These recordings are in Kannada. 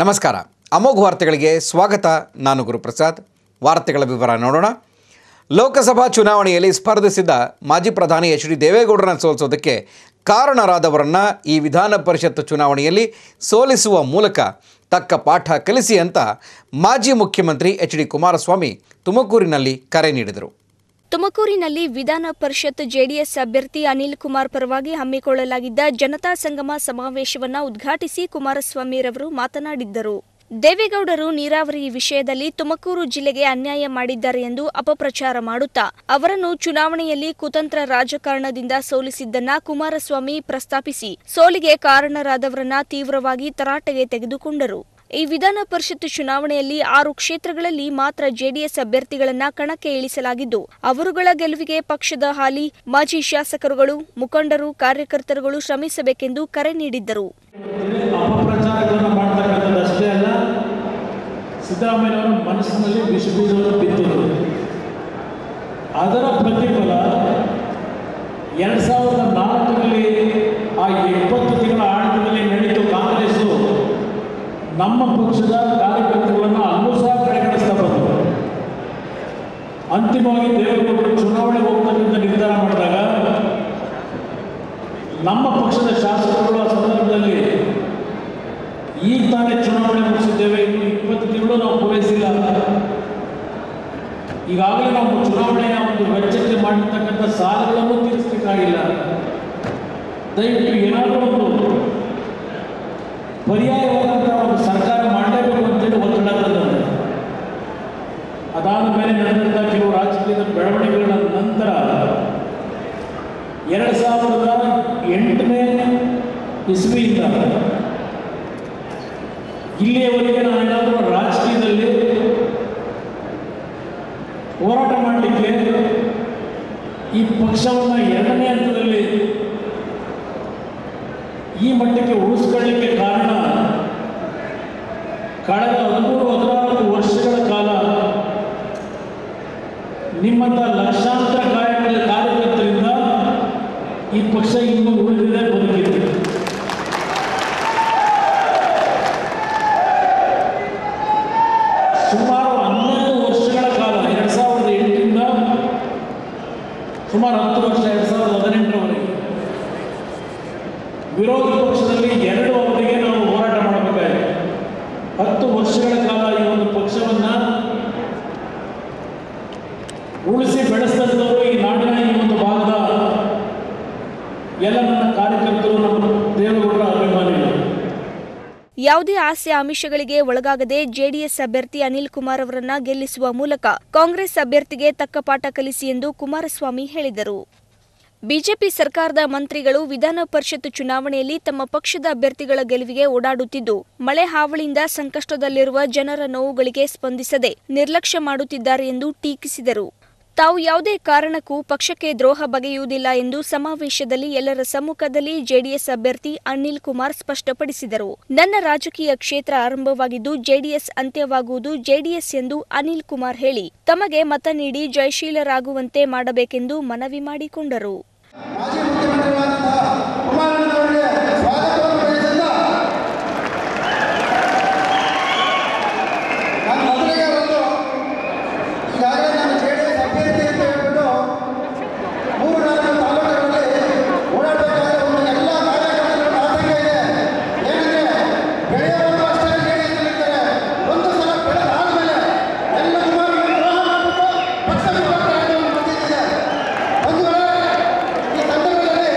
ನಮಸ್ಕಾರ. ಅಮೋಘ ವಾರ್ತೆಗಳಿಗೆ ಸ್ವಾಗತ. ನಾನು ಗುರುಪ್ರಸಾದ್. ವಾರ್ತೆಗಳ ವಿವರ ನೋಡೋಣ. ಲೋಕಸಭಾ ಚುನಾವಣೆಯಲ್ಲಿ ಸ್ಪರ್ಧಿಸಿದ್ದ ಮಾಜಿ ಪ್ರಧಾನಿ ಎಚ್.ಡಿ. ದೇವೇಗೌಡರನ್ನು ಸೋಲಿಸೋದಕ್ಕೆ ಕಾರಣರಾದವರನ್ನು ಈ ವಿಧಾನ ಪರಿಷತ್ ಚುನಾವಣೆಯಲ್ಲಿ ಸೋಲಿಸುವ ಮೂಲಕ ತಕ್ಕ ಪಾಠ ಕಲಿಸಿ ಅಂತ ಮಾಜಿ ಮುಖ್ಯಮಂತ್ರಿ ಎಚ್.ಡಿ. ಕುಮಾರಸ್ವಾಮಿ ತುಮಕೂರಿನಲ್ಲಿ ಕರೆ ನೀಡಿದರು. ತುಮಕೂರಿನಲ್ಲಿ ವಿಧಾನ ಪರಿಷತ್ ಜೆಡಿಎಸ್ ಅಭ್ಯರ್ಥಿ ಅನಿಲ್ ಕುಮಾರ್ ಪರವಾಗಿ ಹಮ್ಮಿಕೊಳ್ಳಲಾಗಿದ್ದ ಜನತಾ ಸಂಗಮ ಸಮಾವೇಶವನ್ನು ಉದ್ಘಾಟಿಸಿ ಕುಮಾರಸ್ವಾಮಿರವರು ಮಾತನಾಡಿದ್ದರು. ದೇವೇಗೌಡರು ನೀರಾವರಿ ವಿಷಯದಲ್ಲಿ ತುಮಕೂರು ಜಿಲ್ಲೆಗೆ ಅನ್ಯಾಯ ಮಾಡಿದ್ದಾರೆ ಎಂದು ಅಪಪ್ರಚಾರ ಮಾಡುತ್ತಾ ಅವರನ್ನು ಚುನಾವಣೆಯಲ್ಲಿ ಕುತಂತ್ರ ರಾಜಕಾರಣದಿಂದ ಸೋಲಿಸಿದ್ದನ್ನ ಕುಮಾರಸ್ವಾಮಿ ಪ್ರಸ್ತಾಪಿಸಿ ಸೋಲಿಗೆ ಕಾರಣರಾದವರನ್ನ ತೀವ್ರವಾಗಿ ತರಾಟೆಗೆ ತೆಗೆದುಕೊಂಡರು. ಈ ವಿಧಾನ ಪರಿಷತ್ ಚುನಾವಣೆಯಲ್ಲಿ 6 ಕ್ಷೇತ್ರಗಳಲ್ಲಿ ಮಾತ್ರ ಜೆಡಿಎಸ್ ಅಭ್ಯರ್ಥಿಗಳನ್ನ ಕಣಕ್ಕೆ ಇಳಿಸಲಾಗಿದ್ದು ಅವರುಗಳ ಗೆಲುವಿಗೆ ಪಕ್ಷದ ಹಾಲಿ ಮಾಜಿ ಶಾಸಕರುಗಳು, ಮುಖಂಡರು, ಕಾರ್ಯಕರ್ತರುಗಳು ಶ್ರಮಿಸಬೇಕೆಂದು ಕರೆ ನೀಡಿದ್ದರು. ಸಿದ್ದರಾಮಯ್ಯನವರ ಮನಸ್ಸಿನಲ್ಲಿ ವಿಷಬೀಜವನ್ನು ಬಿತ್ತಿದರು. ಅದರ ಪ್ರತಿಫಲ 2004ರಲ್ಲಿ ಆ 20 ತಿಂಗಳ ಆಡಳಿತದಲ್ಲಿ ನಡೆದು ಕಾಂಗ್ರೆಸ್ಸು ನಮ್ಮ ಪಕ್ಷದ ಕಾರ್ಯಕರ್ತರುಗಳನ್ನು ಅಲ್ಲೂ ಸಹ ಕಡೆಗಣಿಸ್ತಾ ಬಂದರು. ಅಂತಿಮವಾಗಿ ದೇವೇಗೌಡರು ಚುನಾವಣೆ ಹೋಗ್ತಕ್ಕಂಥ ನಿರ್ಧಾರ ಮಾಡಿದಾಗ ನಮ್ಮ ಪಕ್ಷದ ಶಾಸಕರು ಆ ಸಂದರ್ಭದಲ್ಲಿ ಈಗ ತಾನೇ ಚುನಾವಣೆ ಮುಗಿಸಿದ್ದೇವೆ, ಇನ್ನು 20 ತಿಂಗಳು ನಾವು ಪೂರೈಸಿಲ್ಲ, ಈಗಾಗಲೇ ನಾವು ಚುನಾವಣೆಯ ಒಂದು ವೆಚ್ಚಕ್ಕೆ ಮಾಡಿರ್ತಕ್ಕಂಥ ಸಾಲಗಳನ್ನು ತೀರಿಸಲಿಕ್ಕಾಗಿಲ್ಲ, ದಯವಿಟ್ಟು ಏನಾದರೂ ಒಂದು ಪರ್ಯಾಯವಾದಂಥ ಒಂದು ಸರ್ಕಾರ ಮಾಡಲೇಬೇಕು ಅಂತೇಳಿ ಒತ್ತಡ ತಂದಂತೆ. ಅದಾದ ಮೇಲೆ ನಡೆದಂಥ ಕೆಲವು ರಾಜಕೀಯದ ಬೆಳವಣಿಗೆಗಳ ನಂತರ 2008ನೇ ಇಸ್ವಿಯಿಂದ ಇಲ್ಲಿಯವರೆಗೆ ನಾನೇನಾದರೂ ರಾಜಕೀಯದಲ್ಲಿ ಹೋರಾಟ ಮಾಡಲಿಕ್ಕೆ ಈ ಪಕ್ಷವನ್ನು 2ನೇ ಹಂತದಲ್ಲಿ ಈ ಮಟ್ಟಕ್ಕೆ ಉಳಿಸ್ಕೊಳ್ಳಿಕ್ಕೆ ಕಾರಣ ಕಳೆದ 13-14 ವರ್ಷಗಳ ಕಾಲ ನಿಮ್ಮಂಥ ಲಕ್ಷಾಂತರ ಕಾರ್ಯಕರ್ತರಿಂದ ಈ ಪಕ್ಷ ಇನ್ನೂ ಉಳಿದಿದೆ, ಬದುಕಿದೆ. ಸುಮಾರು 12 ವರ್ಷಗಳ ಕಾಲ 2008ರಿಂದ ಸುಮಾರು 10 ವರ್ಷ 2018ರವರೆಗೆ ವಿರೋಧ ಪಕ್ಷದಲ್ಲಿ 2 ಅವಧಿಗೆ ನಾವು ಹೋರಾಟ ಮಾಡಬೇಕಾಗಿದೆ. 10 ವರ್ಷಗಳ ಕಾಲ ಈ ಒಂದು ಪಕ್ಷವನ್ನು ಉಳಿಸಿ ಬೆಳೆಸಿದವರು ಈ ನಾಡಿನ ಈ ಒಂದು ಭಾಗದ ಎಲ್ಲ ನನ್ನ ಕಾರ್ಯಕರ್ತರು, ನಮ್ಮ ದೇವೇಗೌಡರ ಅಭಿಮಾನಿಗಳು. ಯಾವುದೇ ಆಸೆ ಆಮಿಷಗಳಿಗೆ ಒಳಗಾಗದೆ ಜೆಡಿಎಸ್ ಅಭ್ಯರ್ಥಿ ಅನಿಲ್ ಕುಮಾರ್ ಅವರನ್ನ ಗೆಲ್ಲಿಸುವ ಮೂಲಕ ಕಾಂಗ್ರೆಸ್ ಅಭ್ಯರ್ಥಿಗೆ ತಕ್ಕ ಪಾಠ ಕಲಿಸಿ ಎಂದು ಕುಮಾರಸ್ವಾಮಿ ಹೇಳಿದರು. ಬಿಜೆಪಿ ಸರ್ಕಾರದ ಮಂತ್ರಿಗಳು ವಿಧಾನ ಪರಿಷತ್ ಚುನಾವಣೆಯಲ್ಲಿ ತಮ್ಮ ಪಕ್ಷದ ಅಭ್ಯರ್ಥಿಗಳ ಗೆಲುವಿಗೆ ಓಡಾಡುತ್ತಿದ್ದು ಮಳೆ ಹಾವಳಿಯಿಂದ ಸಂಕಷ್ಟದಲ್ಲಿರುವ ಜನರ ನೋವುಗಳಿಗೆ ಸ್ಪಂದಿಸದೆ ನಿರ್ಲಕ್ಷ್ಯ ಮಾಡುತ್ತಿದ್ದಾರೆ ಎಂದು ಟೀಕಿಸಿದರು. ತಾವು ಯಾವುದೇ ಕಾರಣಕ್ಕೂ ಪಕ್ಷಕ್ಕೆ ದ್ರೋಹ ಬಗೆಯುವುದಿಲ್ಲ ಎಂದು ಸಮಾವೇಶದಲ್ಲಿ ಎಲ್ಲರ ಸಮ್ಮುಖದಲ್ಲಿ ಜೆಡಿಎಸ್ ಅಭ್ಯರ್ಥಿ ಅನಿಲ್ ಕುಮಾರ್ ಸ್ಪಷ್ಟಪಡಿಸಿದರು. ನನ್ನ ರಾಜಕೀಯ ಕ್ಷೇತ್ರ ಆರಂಭವಾಗಿದ್ದು ಜೆಡಿಎಸ್ ಅಂತ್ಯವಾಗುವುದು ಜೆಡಿಎಸ್ ಎಂದು ಅನಿಲ್ ಕುಮಾರ್ ಹೇಳಿ ತಮಗೆ ಮತ ನೀಡಿ ಜಯಶೀಲರಾಗುವಂತೆ ಮಾಡಬೇಕೆಂದು ಮನವಿ ಮಾಡಿಕೊಂಡರು. ಈ ಸಂದರ್ಭದಲ್ಲಿ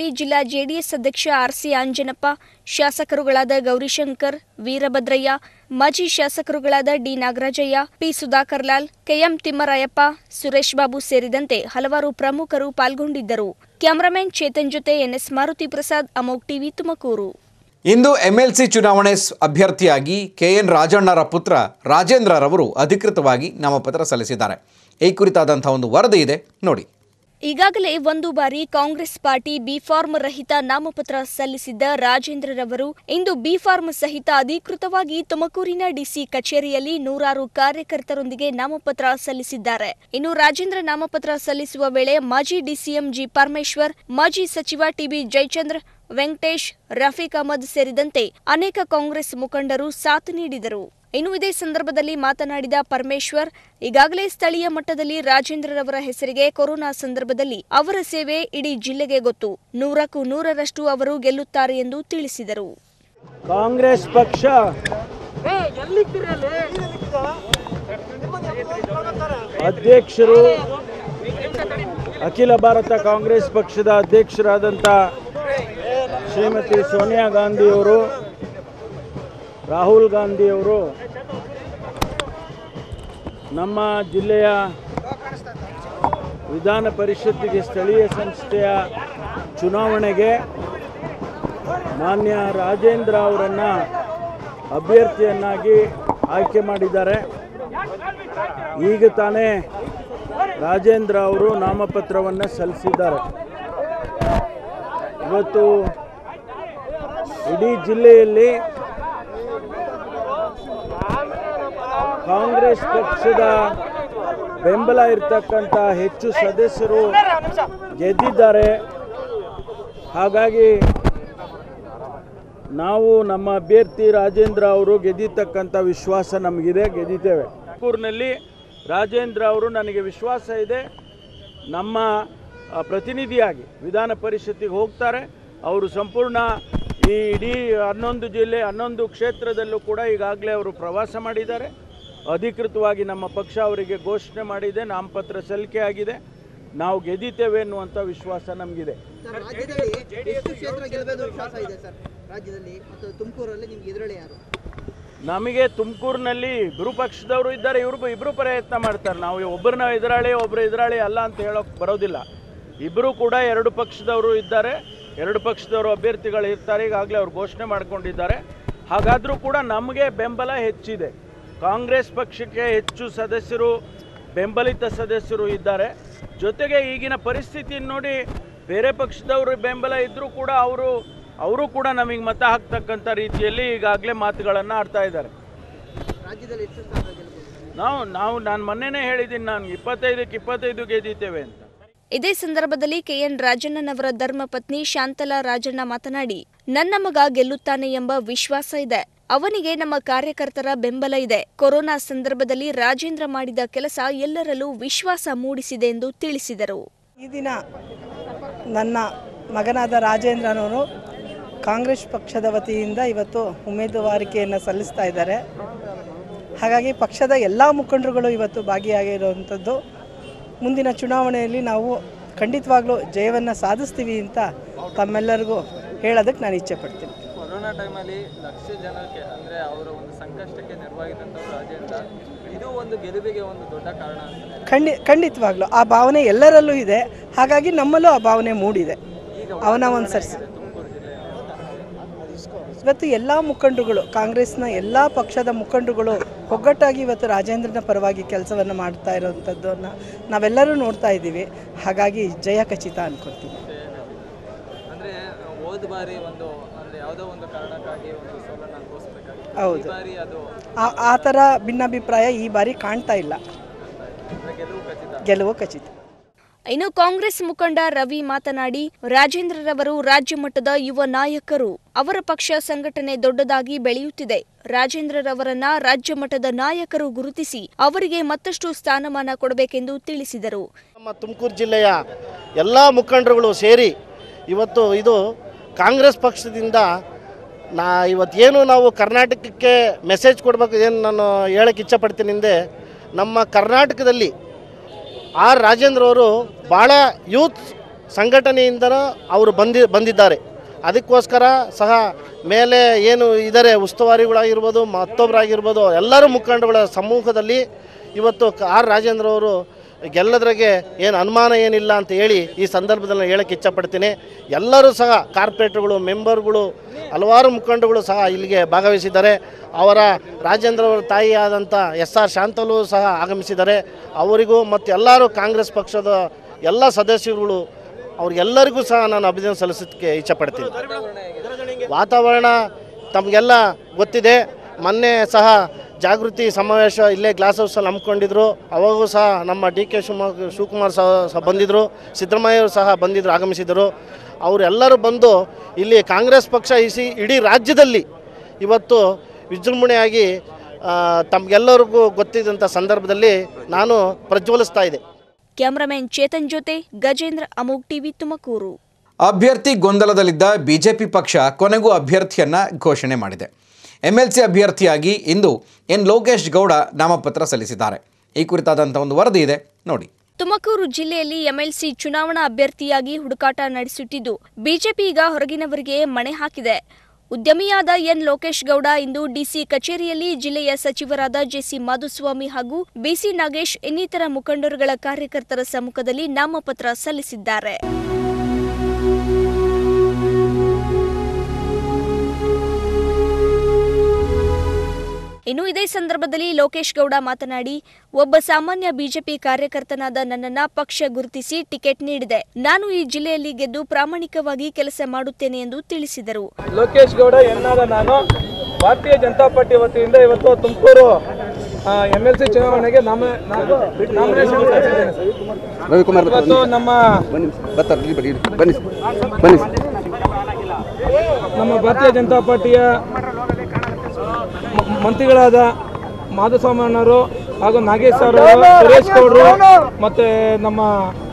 ಜಿಲ್ಲಾ ಜೆಡಿಎಸ್ ಅಧ್ಯಕ್ಷ ಆರ್ಸಿ ಆಂಜನಪ್ಪ, ಶಾಸಕರುಗಳಾದ ಗೌರಿಶಂಕರ್, ವೀರಭದ್ರಯ್ಯ, ಮಾಜಿ ಶಾಸಕರುಗಳಾದ ಡಿ ನಾಗರಾಜಯ್ಯ, ಪಿ ಸುಧಾಕರ್ಲಾಲ್, ಕೆಎಂ ತಿಮ್ಮರಾಯಪ್ಪ, ಸುರೇಶ್ ಬಾಬು ಸೇರಿದಂತೆ ಹಲವಾರು ಪ್ರಮುಖರು ಪಾಲ್ಗೊಂಡಿದ್ದರು. ಕ್ಯಾಮರಾಮನ್ ಚೇತನ್ ಜೊತೆ ಎನ್ಎಸ್ ಮಾರುತಿ ಪ್ರಸಾದ್, ಅಮೋಘ್ ಟಿವಿ, ತುಮಕೂರು. ಇಂದು ಎಂಎಲ್ಸಿ ಚುನಾವಣೆ ಅಭ್ಯರ್ಥಿಯಾಗಿ ಕೆಎನ್ ರಾಜಣ್ಣರ ಪುತ್ರ ರಾಜೇಂದ್ರರವರು ಅಧಿಕೃತವಾಗಿ ನಾಮಪತ್ರ ಸಲ್ಲಿಸಿದ್ದಾರೆ. ಈ ಕುರಿತಾದಂಥ ಒಂದು ವರದಿ ಇದೆ ನೋಡಿ. ಈಗಾಗಲೇ ಒಂದು ಬಾರಿ ಕಾಂಗ್ರೆಸ್ ಪಾರ್ಟಿ ಬಿಫಾರ್ಮ್ ರಹಿತ ನಾಮಪತ್ರ ಸಲ್ಲಿಸಿದ್ದ ರಾಜೇಂದ್ರರವರು ಇಂದು ಬಿಫಾರ್ಮ್ ಸಹಿತ ಅಧಿಕೃತವಾಗಿ ತುಮಕೂರಿನ ಡಿಸಿ ಕಚೇರಿಯಲ್ಲಿ ನೂರಾರು ಕಾರ್ಯಕರ್ತರೊಂದಿಗೆ ನಾಮಪತ್ರ ಸಲ್ಲಿಸಿದ್ದಾರೆ. ಇನ್ನು ರಾಜೇಂದ್ರ ನಾಮಪತ್ರ ಸಲ್ಲಿಸುವ ವೇಳೆ ಮಾಜಿ ಡಿಸಿಎಂ ಜಿ ಪರಮೇಶ್ವರ್, ಮಾಜಿ ಸಚಿವ ಟಿಬಿ ಜಯಚಂದ್ರ, ವೆಂಕಟೇಶ್, ರಫೀಕ್ ಅಹಮದ್ ಸೇರಿದಂತೆ ಅನೇಕ ಕಾಂಗ್ರೆಸ್ ಮುಖಂಡರು ಸಾಥ್ ನೀಡಿದರು. ಇನ್ನು ಇದೇ ಸಂದರ್ಭದಲ್ಲಿ ಮಾತನಾಡಿದ ಪರಮೇಶ್ವರ್, ಈಗಾಗಲೇ ಸ್ಥಳೀಯ ಮಟ್ಟದಲ್ಲಿ ರಾಜೇಂದ್ರರವರ ಹೆಸರಿಗೆ ಕೊರೋನಾ ಸಂದರ್ಭದಲ್ಲಿ ಅವರ ಸೇವೆ ಇಡೀ ಜಿಲ್ಲೆಗೆ ಗೊತ್ತು. 100ಕ್ಕೂ 100ರಷ್ಟು ಅವರು ಗೆಲ್ಲುತ್ತಾರೆ ಎಂದು ತಿಳಿಸಿದರು. ಕಾಂಗ್ರೆಸ್ ಪಕ್ಷ ಅಧ್ಯಕ್ಷರು, ಅಖಿಲ ಭಾರತ ಕಾಂಗ್ರೆಸ್ ಪಕ್ಷದ ಅಧ್ಯಕ್ಷರಾದಂಥ ಶ್ರೀಮತಿ ಸೋನಿಯಾ ಗಾಂಧಿಯವರು, ರಾಹುಲ್ ಗಾಂಧಿಯವರು ನಮ್ಮ ಜಿಲ್ಲೆಯ ವಿಧಾನ ಪರಿಷತ್ತಿಗೆ ಸ್ಥಳೀಯ ಸಂಸ್ಥೆಯ ಚುನಾವಣೆಗೆ ಮಾನ್ಯ ರಾಜೇಂದ್ರ ಅವರನ್ನು ಅಭ್ಯರ್ಥಿಯನ್ನಾಗಿ ಆಯ್ಕೆ ಮಾಡಿದ್ದಾರೆ. ಈಗ ತಾನೇ ರಾಜೇಂದ್ರ ಅವರು ನಾಮಪತ್ರವನ್ನು ಸಲ್ಲಿಸಿದ್ದಾರೆ. ಇವತ್ತು ಇಡೀ ಜಿಲ್ಲೆಯಲ್ಲಿ ಕಾಂಗ್ರೆಸ್ ಪಕ್ಷದ ಬೆಂಬಲ ಇರತಕ್ಕಂಥ ಹೆಚ್ಚು ಸದಸ್ಯರು ಗೆದ್ದಿದ್ದಾರೆ. ಹಾಗಾಗಿ ನಾವು ನಮ್ಮ ಅಭ್ಯರ್ಥಿ ರಾಜೇಂದ್ರ ಅವರು ಗೆದ್ದಿರ್ತಕ್ಕಂಥ ವಿಶ್ವಾಸ ನಮಗಿದೆ, ಗೆದ್ದಿದ್ದೇವೆ. ತುಮಕೂರಿನಲ್ಲಿ ರಾಜೇಂದ್ರ ಅವರು ನನಗೆ ವಿಶ್ವಾಸ ಇದೆ, ನಮ್ಮ ಪ್ರತಿನಿಧಿಯಾಗಿ ವಿಧಾನ ಪರಿಷತ್ತಿಗೆ ಹೋಗ್ತಾರೆ. ಅವರು ಸಂಪೂರ್ಣ ಈ ಇಡೀ 11 ಜಿಲ್ಲೆ 11 ಕ್ಷೇತ್ರದಲ್ಲೂ ಕೂಡ ಈಗಾಗಲೇ ಅವರು ಪ್ರವಾಸ ಮಾಡಿದ್ದಾರೆ. ಅಧಿಕೃತವಾಗಿ ನಮ್ಮ ಪಕ್ಷ ಅವರಿಗೆ ಘೋಷಣೆ ಮಾಡಿದೆ, ನಾಮಪತ್ರ ಸಲ್ಲಿಕೆ ಆಗಿದೆ. ನಾವು ಗೆದ್ದಿದ್ದೇವೆ ಎನ್ನುವಂಥ ವಿಶ್ವಾಸ ನಮಗಿದೆ. ನಮಗೆ ತುಮಕೂರಿನಲ್ಲಿ ಇಬ್ಬರು ಪಕ್ಷದವರು ಇದ್ದಾರೆ, ಇಬ್ಬರು ಪ್ರಯತ್ನ ಮಾಡ್ತಾರೆ. ನಾವು ಒಬ್ಬರನ್ನ ಎದುರಾಳಿ ಅಲ್ಲ ಅಂತ ಹೇಳೋಕೆ ಬರೋದಿಲ್ಲ. ಇಬ್ಬರು ಕೂಡ 2 ಪಕ್ಷದವರು ಇದ್ದಾರೆ, 2 ಪಕ್ಷದವರು ಅಭ್ಯರ್ಥಿಗಳು ಇರ್ತಾರೆ. ಈಗಾಗಲೇ ಅವರು ಘೋಷಣೆ ಮಾಡಿಕೊಂಡಿದ್ದಾರೆ. ಹಾಗಾದರೂ ಕೂಡ ನಮಗೆ ಬೆಂಬಲ ಹೆಚ್ಚಿದೆ. ಕಾಂಗ್ರೆಸ್ ಪಕ್ಷಕ್ಕೆ ಹೆಚ್ಚು ಸದಸ್ಯರು, ಬೆಂಬಲಿತ ಸದಸ್ಯರು ಇದ್ದಾರೆ. ಜೊತೆಗೆ ಈಗಿನ ಪರಿಸ್ಥಿತಿಯನ್ನು ನೋಡಿ ಬೇರೆ ಪಕ್ಷದವರು ಬೆಂಬಲ ಇದ್ದರೂ ಕೂಡ ಅವರು ಕೂಡ ನಮಗೆ ಮತ ಹಾಕ್ತಕ್ಕಂಥ ರೀತಿಯಲ್ಲಿ ಈಗಾಗಲೇ ಮಾತುಗಳನ್ನು ಆಡ್ತಾ ಇದ್ದಾರೆ. ನಾನು ಮೊನ್ನೆನೇ ಹೇಳಿದ್ದೀನಿ, ನಾನು 25ಕ್ಕೆ 25 ಗೆದ್ದಿದ್ದೇವೆ ಅಂತ. ಇದೇ ಸಂದರ್ಭದಲ್ಲಿ ಕೆಎನ್ ರಾಜಣ್ಣನವರ ಧರ್ಮಪತ್ನಿ ಶಾಂತಲಾ ರಾಜಣ್ಣ ಮಾತನಾಡಿ, ನನ್ನ ಮಗ ಗೆಲ್ಲುತ್ತಾನೆ ಎಂಬ ವಿಶ್ವಾಸ ಇದೆ. ಅವನಿಗೆ ನಮ್ಮ ಕಾರ್ಯಕರ್ತರ ಬೆಂಬಲ ಇದೆ. ಕೊರೋನಾ ಸಂದರ್ಭದಲ್ಲಿ ರಾಜೇಂದ್ರ ಮಾಡಿದ ಕೆಲಸ ಎಲ್ಲರಲ್ಲೂ ವಿಶ್ವಾಸ ಮೂಡಿಸಿದೆ ಎಂದು ತಿಳಿಸಿದರು. ಈ ದಿನ ನನ್ನ ಮಗನಾದ ರಾಜೇಂದ್ರನವರು ಕಾಂಗ್ರೆಸ್ ಪಕ್ಷದ ವತಿಯಿಂದ ಇವತ್ತು ಉಮೇದುವಾರಿಕೆಯನ್ನು ಸಲ್ಲಿಸ್ತಾ ಇದ್ದಾರೆ. ಹಾಗಾಗಿ ಪಕ್ಷದ ಎಲ್ಲ ಮುಖಂಡರುಗಳು ಇವತ್ತು ಭಾಗಿಯಾಗಿರುವಂಥದ್ದು. ಮುಂದಿನ ಚುನಾವಣೆಯಲ್ಲಿ ನಾವು ಖಂಡಿತವಾಗ್ಲೂ ಜಯವನ್ನು ಸಾಧಿಸ್ತೀವಿ ಅಂತ ತಮ್ಮೆಲ್ಲರಿಗೂ ಹೇಳೋದಕ್ಕೆ ನಾನು ಇಚ್ಛೆ ಪಡ್ತೀನಿ. ಕೊರೋನಾ ಟೈಮಲ್ಲಿ ಲಕ್ಷ ಜನಕ್ಕೆ ಅಂದರೆ ಅವರ ಒಂದು ಸಂಕಷ್ಟಕ್ಕೆ ನೆರವಾಗಿದ್ದಂಥವ್ರು ರಾಜೇಂದ್ರ, ಇದು ಒಂದು ಗೆಲುವಿಗೆ ಒಂದು ದೊಡ್ಡ ಕಾರಣ ಅಂತ. ಖಂಡಿತವಾಗ್ಲೂ ಆ ಭಾವನೆ ಎಲ್ಲರಲ್ಲೂ ಇದೆ. ಹಾಗಾಗಿ ನಮ್ಮಲ್ಲೂ ಆ ಭಾವನೆ ಮೂಡಿದೆ. ಅವನ ಒಂದು ಸರ್ಸಿ ಇವತ್ತು ಎಲ್ಲ ಮುಖಂಡರುಗಳು, ಕಾಂಗ್ರೆಸ್ನ ಎಲ್ಲ ಪಕ್ಷದ ಮುಖಂಡರುಗಳು ಒಗ್ಗಟ್ಟಾಗಿ ಇವತ್ತು ರಾಜೇಂದ್ರನ ಪರವಾಗಿ ಕೆಲಸವನ್ನು ಮಾಡ್ತಾ ಇರೋವಂಥದ್ದನ್ನು ನಾವೆಲ್ಲರೂ ನೋಡ್ತಾ ಇದ್ದೀವಿ. ಹಾಗಾಗಿ ಜಯ ಖಚಿತ ಅನ್ಕೊಳ್ತೀವಿ. ಅಂದರೆ ಹೋದ ಬಾರಿ ಯಾವುದೋ ಒಂದು ಕಾರಣಕ್ಕಾಗಿ ಒಂದು ಸೋಲನ್ನು ಅನುಭವಿಸಬೇಕಾಗಿತ್ತು. ಹೌದು, ಬಾರಿ ಅದು ಆ ಥರ ಭಿನ್ನಾಭಿಪ್ರಾಯ ಈ ಬಾರಿ ಕಾಣ್ತಾ ಇಲ್ಲ. ಗೆಲುವು ಖಚಿತ. ಇನ್ನು ಕಾಂಗ್ರೆಸ್ ಮುಖಂಡ ರವಿ ಮಾತನಾಡಿ, ರಾಜೇಂದ್ರರವರು ರಾಜ್ಯ ಮಟ್ಟದ ಯುವ ನಾಯಕರು. ಅವರ ಪಕ್ಷ ಸಂಘಟನೆ ದೊಡ್ಡದಾಗಿ ಬೆಳೆಯುತ್ತಿದೆ. ರಾಜೇಂದ್ರರವರನ್ನ ರಾಜ್ಯ ಮಟ್ಟದ ನಾಯಕರು ಗುರುತಿಸಿ ಅವರಿಗೆ ಮತ್ತಷ್ಟು ಸ್ಥಾನಮಾನ ಕೊಡಬೇಕೆಂದು ತಿಳಿಸಿದರು. ನಮ್ಮ ತುಮಕೂರು ಜಿಲ್ಲೆಯ ಎಲ್ಲ ಮುಖಂಡರುಗಳು ಸೇರಿ ಇವತ್ತು ಇದು ಕಾಂಗ್ರೆಸ್ ಪಕ್ಷದಿಂದ ಇವತ್ತೇನು ನಾವು ಕರ್ನಾಟಕಕ್ಕೆ ಮೆಸೇಜ್ ಕೊಡಬೇಕು, ಏನು ನಾನು ಹೇಳಕ್ಕೆ ಇಚ್ಛಪಡ್ತೀನಿ ಅಂದರೆ, ನಮ್ಮ ಕರ್ನಾಟಕದಲ್ಲಿ ಆರ್ ರಾಜೇಂದ್ರ ಅವರು ಭಾಳ ಯೂತ್ ಸಂಘಟನೆಯಿಂದನೂ ಅವರು ಬಂದಿದ್ದಾರೆ. ಅದಕ್ಕೋಸ್ಕರ ಸಹ ಮೇಲೆ ಏನು ಇದ್ದಾರೆ ಉಸ್ತುವಾರಿಗಳಾಗಿರ್ಬೋದು ಮತ್ತೊಬ್ಬರಾಗಿರ್ಬೋದು ಎಲ್ಲರೂ ಮುಖಂಡಗಳ ಸಮ್ಮುಖದಲ್ಲಿ ಇವತ್ತು ಆರ್ ರಾಜೇಂದ್ರ ಅವರು ಗೆಲ್ಲದ್ರಾಗೆ ಏನು ಅನುಮಾನ ಏನಿಲ್ಲ ಅಂತ ಹೇಳಿ ಈ ಸಂದರ್ಭದಲ್ಲಿ ಹೇಳಕ್ಕೆ ಇಚ್ಛಪಡ್ತೀನಿ. ಎಲ್ಲರೂ ಸಹ ಕಾರ್ಪೊರೇಟರ್ಗಳು ಮೆಂಬರ್ಗಳು ಹಲವಾರು ಮುಖಂಡಗಳು ಸಹ ಇಲ್ಲಿಗೆ ಭಾಗವಹಿಸಿದ್ದಾರೆ. ಅವರ ರಾಜೇಂದ್ರ ಅವರ ತಾಯಿಯಾದಂಥ SR ಶಾಂತಲು ಸಹ ಆಗಮಿಸಿದ್ದಾರೆ. ಅವರಿಗೂ ಮತ್ತು ಎಲ್ಲರೂ ಕಾಂಗ್ರೆಸ್ ಪಕ್ಷದ ಎಲ್ಲ ಸದಸ್ಯರುಗಳು ಅವ್ರಿಗೆಲ್ಲರಿಗೂ ಸಹ ನಾನು ಅಭಿನಂದನೆ ಸಲ್ಲಿಸೋದಕ್ಕೆ ಇಚ್ಛಪಡ್ತೀನಿ. ವಾತಾವರಣ ತಮಗೆಲ್ಲ ಗೊತ್ತಿದೆ. ಮೊನ್ನೆ ಸಹ ಜಾಗೃತಿ ಸಮಾವೇಶ ಇಲ್ಲೇ ಗ್ಲಾಸ್ ಹೌಸಲ್ಲಿ ಹಮ್ಮಿಕೊಂಡಿದ್ರು. ಅವಾಗೂ ಸಹ ನಮ್ಮ DK ಶಿವಕುಮಾರ್ ಸಹ ಬಂದಿದ್ದರು, ಸಿದ್ದರಾಮಯ್ಯವರು ಸಹ ಬಂದಿದ್ದರು, ಆಗಮಿಸಿದರು. ಅವರೆಲ್ಲರೂ ಬಂದು ಇಲ್ಲಿ ಕಾಂಗ್ರೆಸ್ ಪಕ್ಷ ಇಡೀ ರಾಜ್ಯದಲ್ಲಿ ಇವತ್ತು ವಿಜೃಂಭಣೆಯಾಗಿ ತಮಗೆಲ್ಲರಿಗೂ ಗೊತ್ತಿದ್ದಂಥ ಸಂದರ್ಭದಲ್ಲಿ ನಾನು ಪ್ರಜ್ವಲಿಸ್ತಾ ಇದೆ. ಕ್ಯಾಮರಾಮನ್ ಚೇತನ್ ಜೊತೆ ಗಜೇಂದ್ರ, ಅಮೋಘ್ ಟಿವಿ, ತುಮಕೂರು. ಅಭ್ಯರ್ಥಿ ಗೊಂದಲದಲ್ಲಿದ್ದ ಬಿಜೆಪಿ ಪಕ್ಷ ಕೊನೆಗೂ ಅಭ್ಯರ್ಥಿಯನ್ನ ಘೋಷಣೆ ಮಾಡಿದೆ. MLC ಅಭ್ಯರ್ಥಿಯಾಗಿ ಇಂದು ಎನ್ ಲೋಕೇಶ್ ಗೌಡ ನಾಮಪತ್ರ ಸಲ್ಲಿಸಿದ್ದಾರೆ. ಈ ಕುರಿತಾದಂಥ ಒಂದು ವರದಿ ಇದೆ ನೋಡಿ. ತುಮಕೂರು ಜಿಲ್ಲೆಯಲ್ಲಿ MLC ಚುನಾವಣಾ ಅಭ್ಯರ್ಥಿಯಾಗಿ ಹುಡುಕಾಟ ನಡೆಸುತ್ತಿದ್ದು ಬಿಜೆಪಿ ಈಗ ಹೊರಗಿನವರಿಗೆ ಮಣೆ ಹಾಕಿದೆ. ಉದ್ಯಮಿಯಾದ ಎನ್ ಲೋಕೇಶ್ ಗೌಡ ಇಂದು ಡಿಸಿ ಕಚೇರಿಯಲ್ಲಿ ಜಿಲ್ಲೆಯ ಸಚಿವರಾದ JC ಮಾಧುಸ್ವಾಮಿ ಹಾಗೂ BC ನಾಗೇಶ್ ಇನ್ನಿತರ ಮುಖಂಡರುಗಳ ಕಾರ್ಯಕರ್ತರ ಸಮ್ಮುಖದಲ್ಲಿ ನಾಮಪತ್ರ ಸಲ್ಲಿಸಿದ್ದಾರೆ. ಇನ್ನು ಇದೇ ಸಂದರ್ಭದಲ್ಲಿ ಲೋಕೇಶ್ ಗೌಡ ಮಾತನಾಡಿ, ಒಬ್ಬ ಸಾಮಾನ್ಯ ಬಿಜೆಪಿ ಕಾರ್ಯಕರ್ತನಾದ ನನ್ನನ್ನ ಪಕ್ಷ ಗುರುತಿಸಿ ಟಿಕೆಟ್ ನೀಡಿದೆ. ನಾನು ಈ ಜಿಲ್ಲೆಯಲ್ಲಿ ಗೆದ್ದು ಪ್ರಾಮಾಣಿಕವಾಗಿ ಕೆಲಸ ಮಾಡುತ್ತೇನೆ ಎಂದು ತಿಳಿಸಿದರು. ಲೋಕೇಶ್ ಗೌಡ ಎನ್ನಾದ ನಾನು ಭಾರತೀಯ ಜನತಾ ಪಾರ್ಟಿ ವತಿಯಿಂದ ಇವತ್ತು ತುಮಕೂರು MLC ಚುನಾವಣೆಗೆ ನಾಮಿನೇಷನ್ ಇವತ್ತು ನಮ್ಮ ಭಾರತೀಯ ಜನತಾ ಪಾರ್ಟಿಯ ಮಂತ್ರಿಗಳಾದ ಮಾಧುಸ್ವಾಮಣ್ಣವರು ಹಾಗೂ ನಾಗೇಶ್ ಅವರು, ಸುರೇಶ್ ಗೌಡರು ಮತ್ತೆ ನಮ್ಮ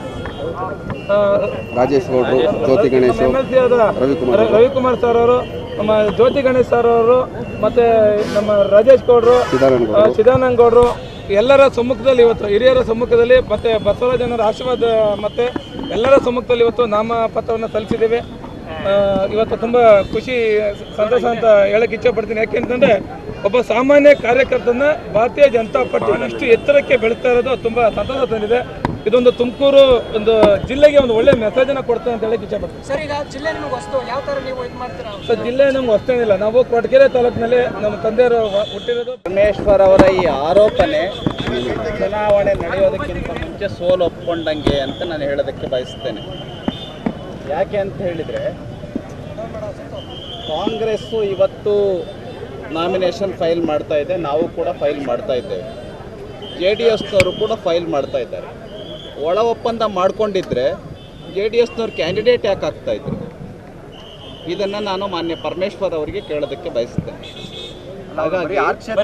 ರಾಜೇಶ್ ಗೌಡರು, ಜ್ಯೋತಿ ಗಣೇಶ್, ರವಿಕುಮಾರ್ ಸರ್ ಅವರು, ನಮ್ಮ ಜ್ಯೋತಿ ಗಣೇಶ್ ಸರ್ ಅವರು ಮತ್ತೆ ನಮ್ಮ ರಾಜೇಶ್ ಗೌಡರು, ಚಿದಾನಂದ ಗೌಡರು ಎಲ್ಲರ ಸಮ್ಮುಖದಲ್ಲಿ ಇವತ್ತು ಹಿರಿಯರ ಸಮ್ಮುಖದಲ್ಲಿ ಮತ್ತೆ ಬಸವರಾಜನವರ ಆಶೀರ್ವಾದ ಮತ್ತೆ ಎಲ್ಲರ ಸಮ್ಮುಖದಲ್ಲಿ ಇವತ್ತು ನಾಮಪತ್ರವನ್ನು ಸಲ್ಲಿಸಿದ್ದೇವೆ. ಇವತ್ತು ತುಂಬ ಖುಷಿ ಸಂತೋಷ ಅಂತ ಹೇಳಕ್ಕೆ ಇಚ್ಛೆ ಪಡ್ತೀನಿ. ಯಾಕೆಂತಂದರೆ ಒಬ್ಬ ಸಾಮಾನ್ಯ ಕಾರ್ಯಕರ್ತನ ಭಾರತೀಯ ಜನತಾ ಪಾರ್ಟಿ ಅಷ್ಟು ಎತ್ತರಕ್ಕೆ ಬೆಳೀತಾ ಇರೋದು ತುಂಬ ಸಂತೋಷ ತಂದಿದೆ. ಇದೊಂದು ತುಮಕೂರು ಒಂದು ಜಿಲ್ಲೆಗೆ ಒಂದು ಒಳ್ಳೆ ಮೆಸೇಜನ್ನು ಕೊಡ್ತೇನೆ ಅಂತ ಹೇಳಕ್ಕೆ ಇಚ್ಛೆ ಪಡ್ತೀನಿ. ಸರ್, ಈಗ ಜಿಲ್ಲೆ ನಿಮಗೆ ಹೊಸ್ತು, ಯಾವ ಥರ ನೀವು ಇದು ಮಾಡ್ತೀರಾ? ಸರ್, ಜಿಲ್ಲೆ ನಮ್ಗೆ ಹೊಸ್ತೇನಿಲ್ಲ. ನಾವು ಕೊರಟಗೆರೆ ತಾಲೂಕಿನಲ್ಲಿ ನಮ್ಮ ತಂದೆಯವರು ಹುಟ್ಟಿರೋದು. ಪರಮೇಶ್ವರ್ ಅವರ ಈ ಆರೋಪನೆ ಚುನಾವಣೆ ನಡೆಯೋದಕ್ಕಿಂತ ಮುಂಚೆ ಸೋಲು ಒಪ್ಕೊಂಡಂಗೆ ಅಂತ ನಾನು ಹೇಳೋದಕ್ಕೆ ಬಯಸ್ತೇನೆ. ಯಾಕೆ ಅಂತ ಹೇಳಿದರೆ, ಕಾಂಗ್ರೆಸ್ಸು ಇವತ್ತು ನಾಮಿನೇಷನ್ ಫೈಲ್ ಮಾಡ್ತಾ ಇದೆ, ನಾವು ಕೂಡ ಫೈಲ್ ಮಾಡ್ತಾ ಇದ್ದೇವೆ, JDSನವರು ಕೂಡ ಫೈಲ್ ಮಾಡ್ತಾ ಇದ್ದಾರೆ. ಒಳ ಒಪ್ಪಂದ ಮಾಡ್ಕೊಂಡಿದ್ರೆ JDSನವ್ರು ಕ್ಯಾಂಡಿಡೇಟ್ ಯಾಕೆ ಆಗ್ತಾಯಿದ್ರು? ಇದನ್ನು ನಾನು ಮಾನ್ಯ ಪರಮೇಶ್ವರ್ ಅವರಿಗೆ ಕೇಳೋದಕ್ಕೆ ಬಯಸ್ತೇನೆ. ಹಾಗಾಗಿ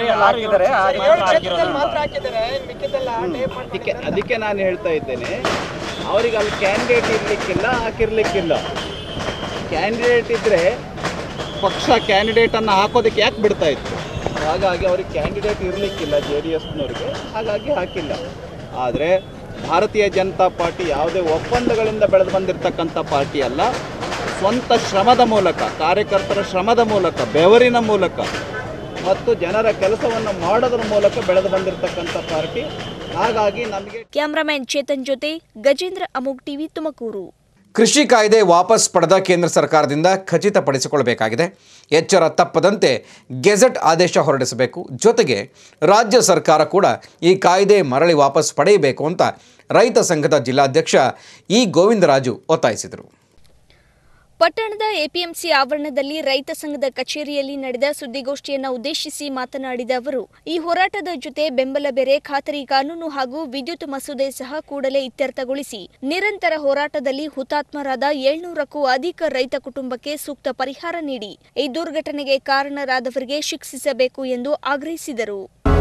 ಅದಕ್ಕೆ ನಾನು ಹೇಳ್ತಾ ಇದ್ದೇನೆ, ಅವರಿಗೆ ಅಲ್ಲಿ ಕ್ಯಾಂಡಿಡೇಟ್ ಇರಲಿಕ್ಕಿಲ್ಲ, ಹಾಕಿರ್ಲಿಕ್ಕಿಲ್ಲ. ಕ್ಯಾಂಡಿಡೇಟ್ ಇದ್ದರೆ ಪಕ್ಷ ಕ್ಯಾಂಡಿಡೇಟನ್ನು ಹಾಕೋದಕ್ಕೆ ಯಾಕೆ ಬಿಡ್ತಾ ಇತ್ತು? ಹಾಗಾಗಿ ಅವ್ರಿಗೆ ಕ್ಯಾಂಡಿಡೇಟ್ ಇರಲಿಕ್ಕಿಲ್ಲ JDSನವ್ರಿಗೆ, ಹಾಗಾಗಿ ಹಾಕಿಲ್ಲ. ಆದರೆ ಭಾರತೀಯ ಜನತಾ ಪಾರ್ಟಿ ಯಾವುದೇ ಒಪ್ಪಂದಗಳಿಂದ ಬೆಳೆದು ಬಂದಿರತಕ್ಕಂಥ ಪಾರ್ಟಿ ಅಲ್ಲ. ಸ್ವಂತ ಶ್ರಮದ ಮೂಲಕ, ಕಾರ್ಯಕರ್ತರ ಶ್ರಮದ ಮೂಲಕ, ಬೆವರಿನ ಮೂಲಕ ಮತ್ತು ಜನರ ಕೆಲಸವನ್ನು ಮಾಡೋದ್ರ ಮೂಲಕ ಬೆಳೆದು ಬಂದಿರತಕ್ಕಂಥ ಪಾರ್ಟಿ. ಹಾಗಾಗಿ ನಮಗೆ. ಕ್ಯಾಮರಾಮನ್ ಚೇತನ್ ಜೊತೆ ಗಜೇಂದ್ರ, ಅಮೋಘ್ ಟಿವಿ, ತುಮಕೂರು. ಕೃಷಿ ಕಾಯ್ದೆ ವಾಪಸ್ ಪಡೆದ ಕೇಂದ್ರ ಸರ್ಕಾರದಿಂದ ಖಚಿತಪಡಿಸಿಕೊಳ್ಳಬೇಕಾಗಿದೆ. ಎಚ್ಚರ ತಪ್ಪದಂತೆ ಗೆಜೆಟ್ ಆದೇಶ ಹೊರಡಿಸಬೇಕು. ಜೊತೆಗೆ ರಾಜ್ಯ ಸರ್ಕಾರ ಕೂಡ ಈ ಕಾಯ್ದೆ ಮರಳಿ ವಾಪಸ್ ಪಡೆಯಬೇಕು ಅಂತ ರೈತ ಸಂಘದ ಜಿಲ್ಲಾಧ್ಯಕ್ಷ ಇ ಗೋವಿಂದರಾಜು ಒತ್ತಾಯಿಸಿದರು. ಪಟ್ಟಣದ APMC ಆವರಣದಲ್ಲಿ ರೈತ ಸಂಘದ ಕಚೇರಿಯಲ್ಲಿ ನಡೆದ ಸುದ್ದಿಗೋಷ್ಠಿಯನ್ನು ಉದ್ದೇಶಿಸಿ ಮಾತನಾಡಿದ ಅವರು, ಈ ಹೋರಾಟದ ಜೊತೆ ಬೆಂಬಲ ಬೆಲೆ, ಖಾತರಿ ಕಾನೂನು ಹಾಗೂ ವಿದ್ಯುತ್ ಮಸೂದೆ ಸಹ ಕೂಡಲೇ ಇತ್ಯರ್ಥಗೊಳಿಸಿ ನಿರಂತರ ಹೋರಾಟದಲ್ಲಿ ಹುತಾತ್ಮರಾದ 700ಕ್ಕೂ ಅಧಿಕ ರೈತ ಕುಟುಂಬಕ್ಕೆ ಸೂಕ್ತ ಪರಿಹಾರ ನೀಡಿ ಈ ದುರ್ಘಟನೆಗೆ ಕಾರಣರಾದವರಿಗೆ ಶಿಕ್ಷಿಸಬೇಕು ಎಂದು ಆಗ್ರಹಿಸಿದರು.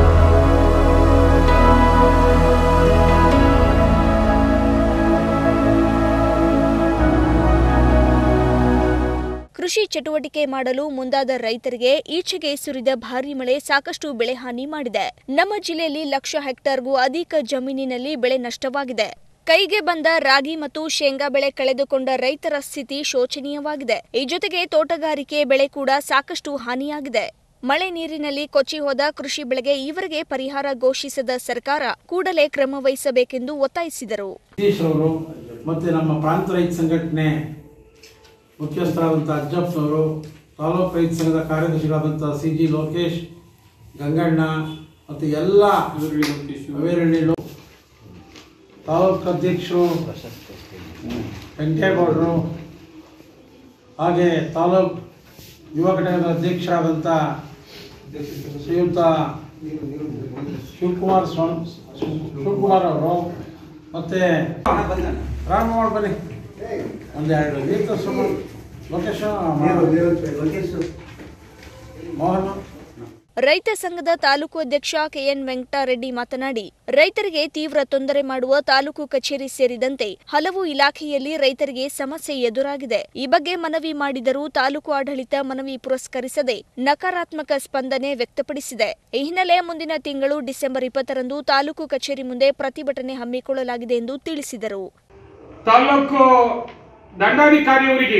ಕೃಷಿ ಚಟುವಟಿಕೆ ಮಾಡಲು ಮುಂದಾದ ರೈತರಿಗೆ ಈಚೆಗೆ ಸುರಿದ ಭಾರೀ ಮಳೆ ಸಾಕಷ್ಟು ಬೆಳೆ ಹಾನಿ ಮಾಡಿದೆ. ನಮ್ಮ ಜಿಲ್ಲೆಯಲ್ಲಿ ಲಕ್ಷ ಹೆಕ್ಟೇರ್ಗೂ ಅಧಿಕ ಜಮೀನಿನಲ್ಲಿ ಬೆಳೆ ನಷ್ಟವಾಗಿದೆ. ಕೈಗೆ ಬಂದ ರಾಗಿ ಮತ್ತು ಶೇಂಗಾ ಬೆಳೆ ಕಳೆದುಕೊಂಡ ರೈತರ ಸ್ಥಿತಿ ಶೋಚನೀಯವಾಗಿದೆ. ಈ ಜೊತೆಗೆ ತೋಟಗಾರಿಕೆ ಬೆಳೆ ಕೂಡ ಸಾಕಷ್ಟು ಹಾನಿಯಾಗಿದೆ. ಮಳೆ ನೀರಿನಲ್ಲಿ ಕೊಚ್ಚಿ ಹೋದ ಕೃಷಿ ಬೆಳೆಗೆ ಈವರೆಗೆ ಪರಿಹಾರ ಘೋಷಿಸದ ಸರ್ಕಾರ ಕೂಡಲೇ ಕ್ರಮ ವಹಿಸಬೇಕೆಂದು ಒತ್ತಾಯಿಸಿದರು. ಮತ್ತು ನಮ್ಮ ಪ್ರಾಂತ ರೈತ ಸಂಘಟನೆ ಮುಖ್ಯಸ್ಥರಾದಂಥ ಅಜ್ಜಪ್ಪನವರು, ತಾಲೂಕು ರೈತ ಸಂಘದ ಕಾರ್ಯದರ್ಶಿಗಳಾದಂಥ CG ಲೋಕೇಶ್, ಗಂಗಣ್ಣ ಮತ್ತು ಎಲ್ಲ ಅವೇರಳ್ಳಿಗಳು, ತಾಲೂಕು ಅಧ್ಯಕ್ಷರು ವೆಂಕಟೇಗೌಡರು, ಹಾಗೆ ತಾಲೂಕು ಯುವ ಘಟಕದ ಅಧ್ಯಕ್ಷರಾದಂಥ ಶ್ರೀಯುತ ಶಿವಕುಮಾರ್ ಅವರು, ಮತ್ತು ರಾಮಮೋಹನ್ ಬನ್ನಿ ಒಂದೆರಡು ನೀರು ಲೋಕೇಶ್ ಮೋಹನ್. ರೈತ ಸಂಘದ ತಾಲೂಕು ಅಧ್ಯಕ್ಷ KN ವೆಂಕಟರೆಡ್ಡಿ ಮಾತನಾಡಿ, ರೈತರಿಗೆ ತೀವ್ರ ತೊಂದರೆ ಮಾಡುವ ತಾಲೂಕು ಕಚೇರಿ ಸೇರಿದಂತೆ ಹಲವು ಇಲಾಖೆಯಲ್ಲಿ ರೈತರಿಗೆ ಸಮಸ್ಯೆ ಎದುರಾಗಿದೆ. ಈ ಬಗ್ಗೆ ಮನವಿ ಮಾಡಿದರೂ ತಾಲೂಕು ಆಡಳಿತ ಮನವಿ ಪುರಸ್ಕರಿಸದೆ ನಕಾರಾತ್ಮಕ ಸ್ಪಂದನೆ ವ್ಯಕ್ತಪಡಿಸಿದೆ. ಈ ಹಿನ್ನೆಲೆ ಮುಂದಿನ ತಿಂಗಳು ಡಿಸೆಂಬರ್ 20ರಂದು ತಾಲೂಕು ಕಚೇರಿ ಮುಂದೆ ಪ್ರತಿಭಟನೆ ಹಮ್ಮಿಕೊಳ್ಳಲಾಗಿದೆ ಎಂದು ತಿಳಿಸಿದರು. ತಾಲೂಕು ದಂಡಾಧಿಕಾರಿಯವರಿಗೆ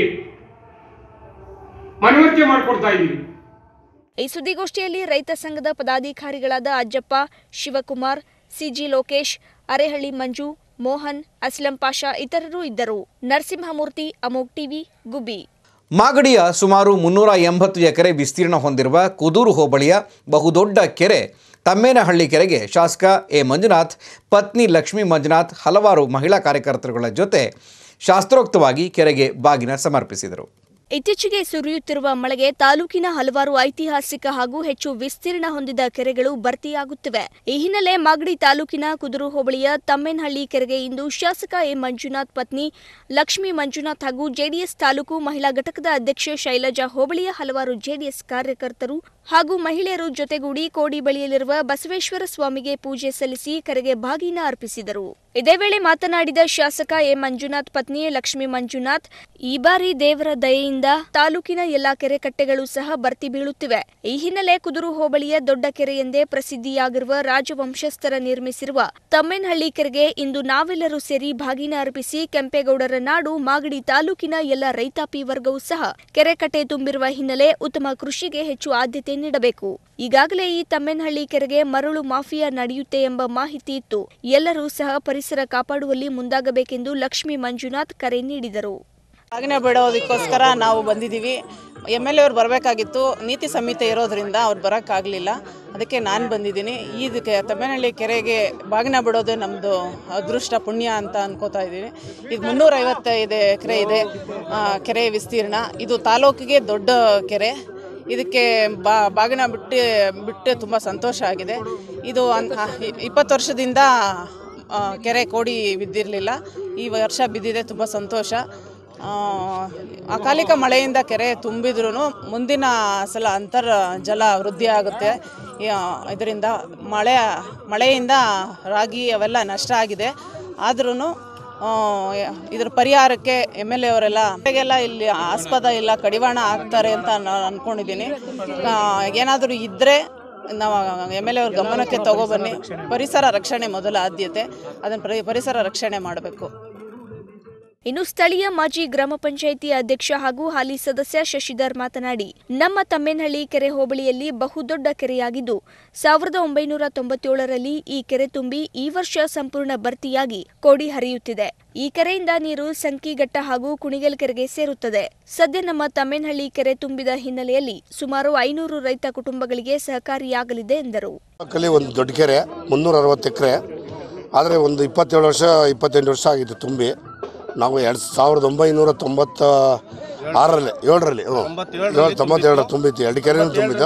ಮನವರಿಕೆ ಮಾಡಿಕೊಡ್ತಾ ಇದ್ದೀವಿ. ಈ ಸುದ್ದಿಗೋಷ್ಠಿಯಲ್ಲಿ ರೈತ ಸಂಘದ ಪದಾಧಿಕಾರಿಗಳಾದ ಅಜ್ಜಪ್ಪ, ಶಿವಕುಮಾರ್, CG ಲೋಕೇಶ್, ಅರೇಹಳ್ಳಿ ಮಂಜು, ಮೋಹನ್, ಅಸ್ಲಂ ಪಾಷಾ ಇತರರು ಇದ್ದರು. ನರಸಿಂಹಮೂರ್ತಿ, ಅಮೋಘ್ ಟಿವಿ, ಗುಬ್ಬಿ. ಮಾಗಡಿಯ ಸುಮಾರು 380 ಎಕರೆ ವಿಸ್ತೀರ್ಣ ಹೊಂದಿರುವ ಕುದೂರು ಹೋಬಳಿಯ ಬಹುದೊಡ್ಡ ಕೆರೆ ತಮ್ಮೇನಹಳ್ಳಿ ಕೆರೆಗೆ ಶಾಸಕ A. ಮಂಜುನಾಥ್, ಪತ್ನಿ ಲಕ್ಷ್ಮೀ ಮಂಜುನಾಥ್ ಹಲವಾರು ಮಹಿಳಾ ಕಾರ್ಯಕರ್ತರುಗಳ ಜೊತೆ ಶಾಸ್ತ್ರೋಕ್ತವಾಗಿ ಕೆರೆಗೆ ಬಾಗಿನ ಸಮರ್ಪಿಸಿದರು. ಇತ್ತೀಚೆಗೆ ಸುರಿಯುತ್ತಿರುವ ಮಳೆಗೆ ತಾಲೂಕಿನ ಹಲವಾರು ಐತಿಹಾಸಿಕ ಹಾಗೂ ಹೆಚ್ಚು ವಿಸ್ತೀರ್ಣ ಹೊಂದಿದ ಕೆರೆಗಳು ಭರ್ತಿಯಾಗುತ್ತಿವೆ. ಈ ಹಿನ್ನೆಲೆ ಮಾಗಡಿ ತಾಲೂಕಿನ ಕುದೂರು ಹೋಬಳಿಯ ತಮ್ಮೇನಹಳ್ಳಿ ಕೆರೆಗೆ ಇಂದು ಶಾಸಕ A. ಮಂಜುನಾಥ್ ಪತ್ನಿ ಲಕ್ಷ್ಮೀ ಮಂಜುನಾಥ್ ಹಾಗೂ ಜೆಡಿಎಸ್ ತಾಲೂಕು ಮಹಿಳಾ ಘಟಕದ ಅಧ್ಯಕ್ಷೆ ಶೈಲಜಾ, ಹೋಬಳಿಯ ಹಲವಾರು ಜೆಡಿಎಸ್ ಕಾರ್ಯಕರ್ತರು ಹಾಗೂ ಮಹಿಳೆಯರು ಜೊತೆಗೂಡಿ ಕೋಡಿ ಬಳಿಯಲ್ಲಿರುವ ಬಸವೇಶ್ವರ ಸ್ವಾಮಿಗೆ ಪೂಜೆ ಸಲ್ಲಿಸಿ ಕೆರೆಗೆ ಬಾಗಿನ ಅರ್ಪಿಸಿದರು. ಇದೇ ವೇಳೆ ಮಾತನಾಡಿದ ಶಾಸಕ A. ಮಂಜುನಾಥ್ ಪತ್ನಿ ಲಕ್ಷ್ಮೀ ಮಂಜುನಾಥ್, ಈ ಬಾರಿ ದೇವರ ದಯೆಯಿಂದ ತಾಲೂಕಿನ ಎಲ್ಲಾ ಕೆರೆ ಕಟ್ಟೆಗಳು ಸಹ ಭರ್ತಿ ಬೀಳುತ್ತಿವೆ. ಈ ಹಿನ್ನೆಲೆ ಕುದೂರು ಹೋಬಳಿಯ ದೊಡ್ಡ ಕೆರೆ ಎಂದೇ ಪ್ರಸಿದ್ಧಿಯಾಗಿರುವ ರಾಜವಂಶಸ್ಥರ ನಿರ್ಮಿಸಿರುವ ತಮ್ಮೇನಹಳ್ಳಿ ಕೆರೆಗೆ ಇಂದು ನಾವೆಲ್ಲರೂ ಸೇರಿ ಬಾಗಿನ ಅರ್ಪಿಸಿ ಕೆಂಪೇಗೌಡರ ನಾಡು ಮಾಗಡಿ ತಾಲೂಕಿನ ಎಲ್ಲ ರೈತಾಪಿ ವರ್ಗವೂ ಸಹ ಕೆರೆ ಕಟ್ಟೆ ತುಂಬಿರುವ ಹಿನ್ನೆಲೆ ಉತ್ತಮ ಕೃಷಿಗೆ ಹೆಚ್ಚು ಆದ್ಯತೆ ನೀಡಬೇಕು. ಈಗಾಗಲೇ ಈ ತಮ್ಮೇನಹಳ್ಳಿ ಕೆರೆಗೆ ಮರಳು ಮಾಫಿಯಾ ನಡೆಯುತ್ತೆ ಎಂಬ ಮಾಹಿತಿ ಇತ್ತು. ಎಲ್ಲರೂ ಸಹ ಪರಿಸರ ಕಾಪಾಡುವಲ್ಲಿ ಮುಂದಾಗಬೇಕೆಂದು ಲಕ್ಷ್ಮೀ ಮಂಜುನಾಥ್ ಕರೆ ನೀಡಿದರು. ಬಾಗಿನ ಬಿಡೋದಕ್ಕೋಸ್ಕರ ನಾವು ಬಂದಿದ್ದೀವಿ. MLA ಅವ್ರು ಬರಬೇಕಾಗಿತ್ತು, ನೀತಿ ಸಂಹಿತೆ ಇರೋದ್ರಿಂದ ಅವ್ರು ಬರೋಕ್ಕಾಗಲಿಲ್ಲ. ಅದಕ್ಕೆ ನಾನು ಬಂದಿದ್ದೀನಿ. ಇದಕ್ಕೆ ತಮ್ಮೇನಹಳ್ಳಿ ಕೆರೆಗೆ ಬಾಗಿನ ಬಿಡೋದು ನಮ್ಮದು ಅದೃಷ್ಟ ಪುಣ್ಯ ಅಂತ ಅನ್ಕೋತಾ ಇದ್ದೀನಿ. ಇದು 355 ಎಕರೆ ಇದೆ ಕೆರೆ ವಿಸ್ತೀರ್ಣ. ಇದು ತಾಲೂಕಿಗೆ ದೊಡ್ಡ ಕೆರೆ. ಇದಕ್ಕೆ ಬಾಗಿನ ಬಿಟ್ಟು ತುಂಬ ಸಂತೋಷ ಆಗಿದೆ. ಇದು 20 ವರ್ಷದಿಂದ ಕೆರೆ ಕೋಡಿ ಬಿದ್ದಿರಲಿಲ್ಲ. ಈ ವರ್ಷ ಬಿದ್ದಿದೆ, ತುಂಬ ಸಂತೋಷ. ಅಕಾಲಿಕ ಮಳೆಯಿಂದ ಕೆರೆ ತುಂಬಿದ್ರೂ ಮುಂದಿನ ಸಲ ಅಂತರ್ಜಲ ವೃದ್ಧಿ ಆಗುತ್ತೆ. ಇದರಿಂದ ಮಳೆಯಿಂದ ರಾಗಿ ಅವೆಲ್ಲ ನಷ್ಟ ಆಗಿದೆ. ಆದ್ರೂ ಇದ್ರ ಪರಿಹಾರಕ್ಕೆ MLA ಅವರೆಲ್ಲ ಇಲ್ಲಿ ಆಸ್ಪದ ಇಲ್ಲ, ಕಡಿವಾಣ ಆಗ್ತಾರೆ ಅಂತ ನಾನು ಅಂದ್ಕೊಂಡಿದ್ದೀನಿ. ಏನಾದರೂ ಇದ್ದರೆ ನಾವು MLA ಅವ್ರ ಗಮನಕ್ಕೆ ತಗೊಬನ್ನಿ. ಪರಿಸರ ರಕ್ಷಣೆ ಮೊದಲ ಆದ್ಯತೆ, ಅದನ್ನು ಪರಿಸರ ರಕ್ಷಣೆ ಮಾಡಬೇಕು. ಇನ್ನು ಸ್ಥಳೀಯ ಮಾಜಿ ಗ್ರಾಮ ಪಂಚಾಯಿತಿ ಅಧ್ಯಕ್ಷ ಹಾಗೂ ಹಾಲಿ ಸದಸ್ಯ ಶಶಿಧರ್ ಮಾತನಾಡಿ, ನಮ್ಮ ತಮ್ಮೇನಹಳ್ಳಿ ಕೆರೆ ಹೋಬಳಿಯಲ್ಲಿ ಬಹುದೊಡ್ಡ ಕೆರೆಯಾಗಿದ್ದು 1997ರಲ್ಲಿ ಈ ಕೆರೆ ತುಂಬಿ ಈ ವರ್ಷ ಸಂಪೂರ್ಣ ಭರ್ತಿಯಾಗಿ ಕೋಡಿ ಹರಿಯುತ್ತಿದೆ. ಈ ಕೆರೆಯಿಂದ ನೀರು ಸಂಕಿಘಟ್ಟ ಹಾಗೂ ಕುಣಿಗಲ್ ಕೆರೆಗೆ ಸೇರುತ್ತದೆ. ಸದ್ಯ ನಮ್ಮ ತಮ್ಮೇನಹಳ್ಳಿ ಕೆರೆ ತುಂಬಿದ ಹಿನ್ನೆಲೆಯಲ್ಲಿ ಸುಮಾರು 500 ರೈತ ಕುಟುಂಬಗಳಿಗೆ ಸಹಕಾರಿಯಾಗಲಿದೆ ಎಂದರು. ಒಂದು ದೊಡ್ಡ ಕೆರೆ 360 ಎಕರೆ, ಆದರೆ ಒಂದು 27 ವರ್ಷ 28 ವರ್ಷ ಆಗಿತ್ತು ತುಂಬಿ. ನಾವು 1997ರಲ್ಲಿ 97 ತುಂಬಿತ್ತು. 2 ಕೆರೆನೂ ತುಂಬಿದ್ದು.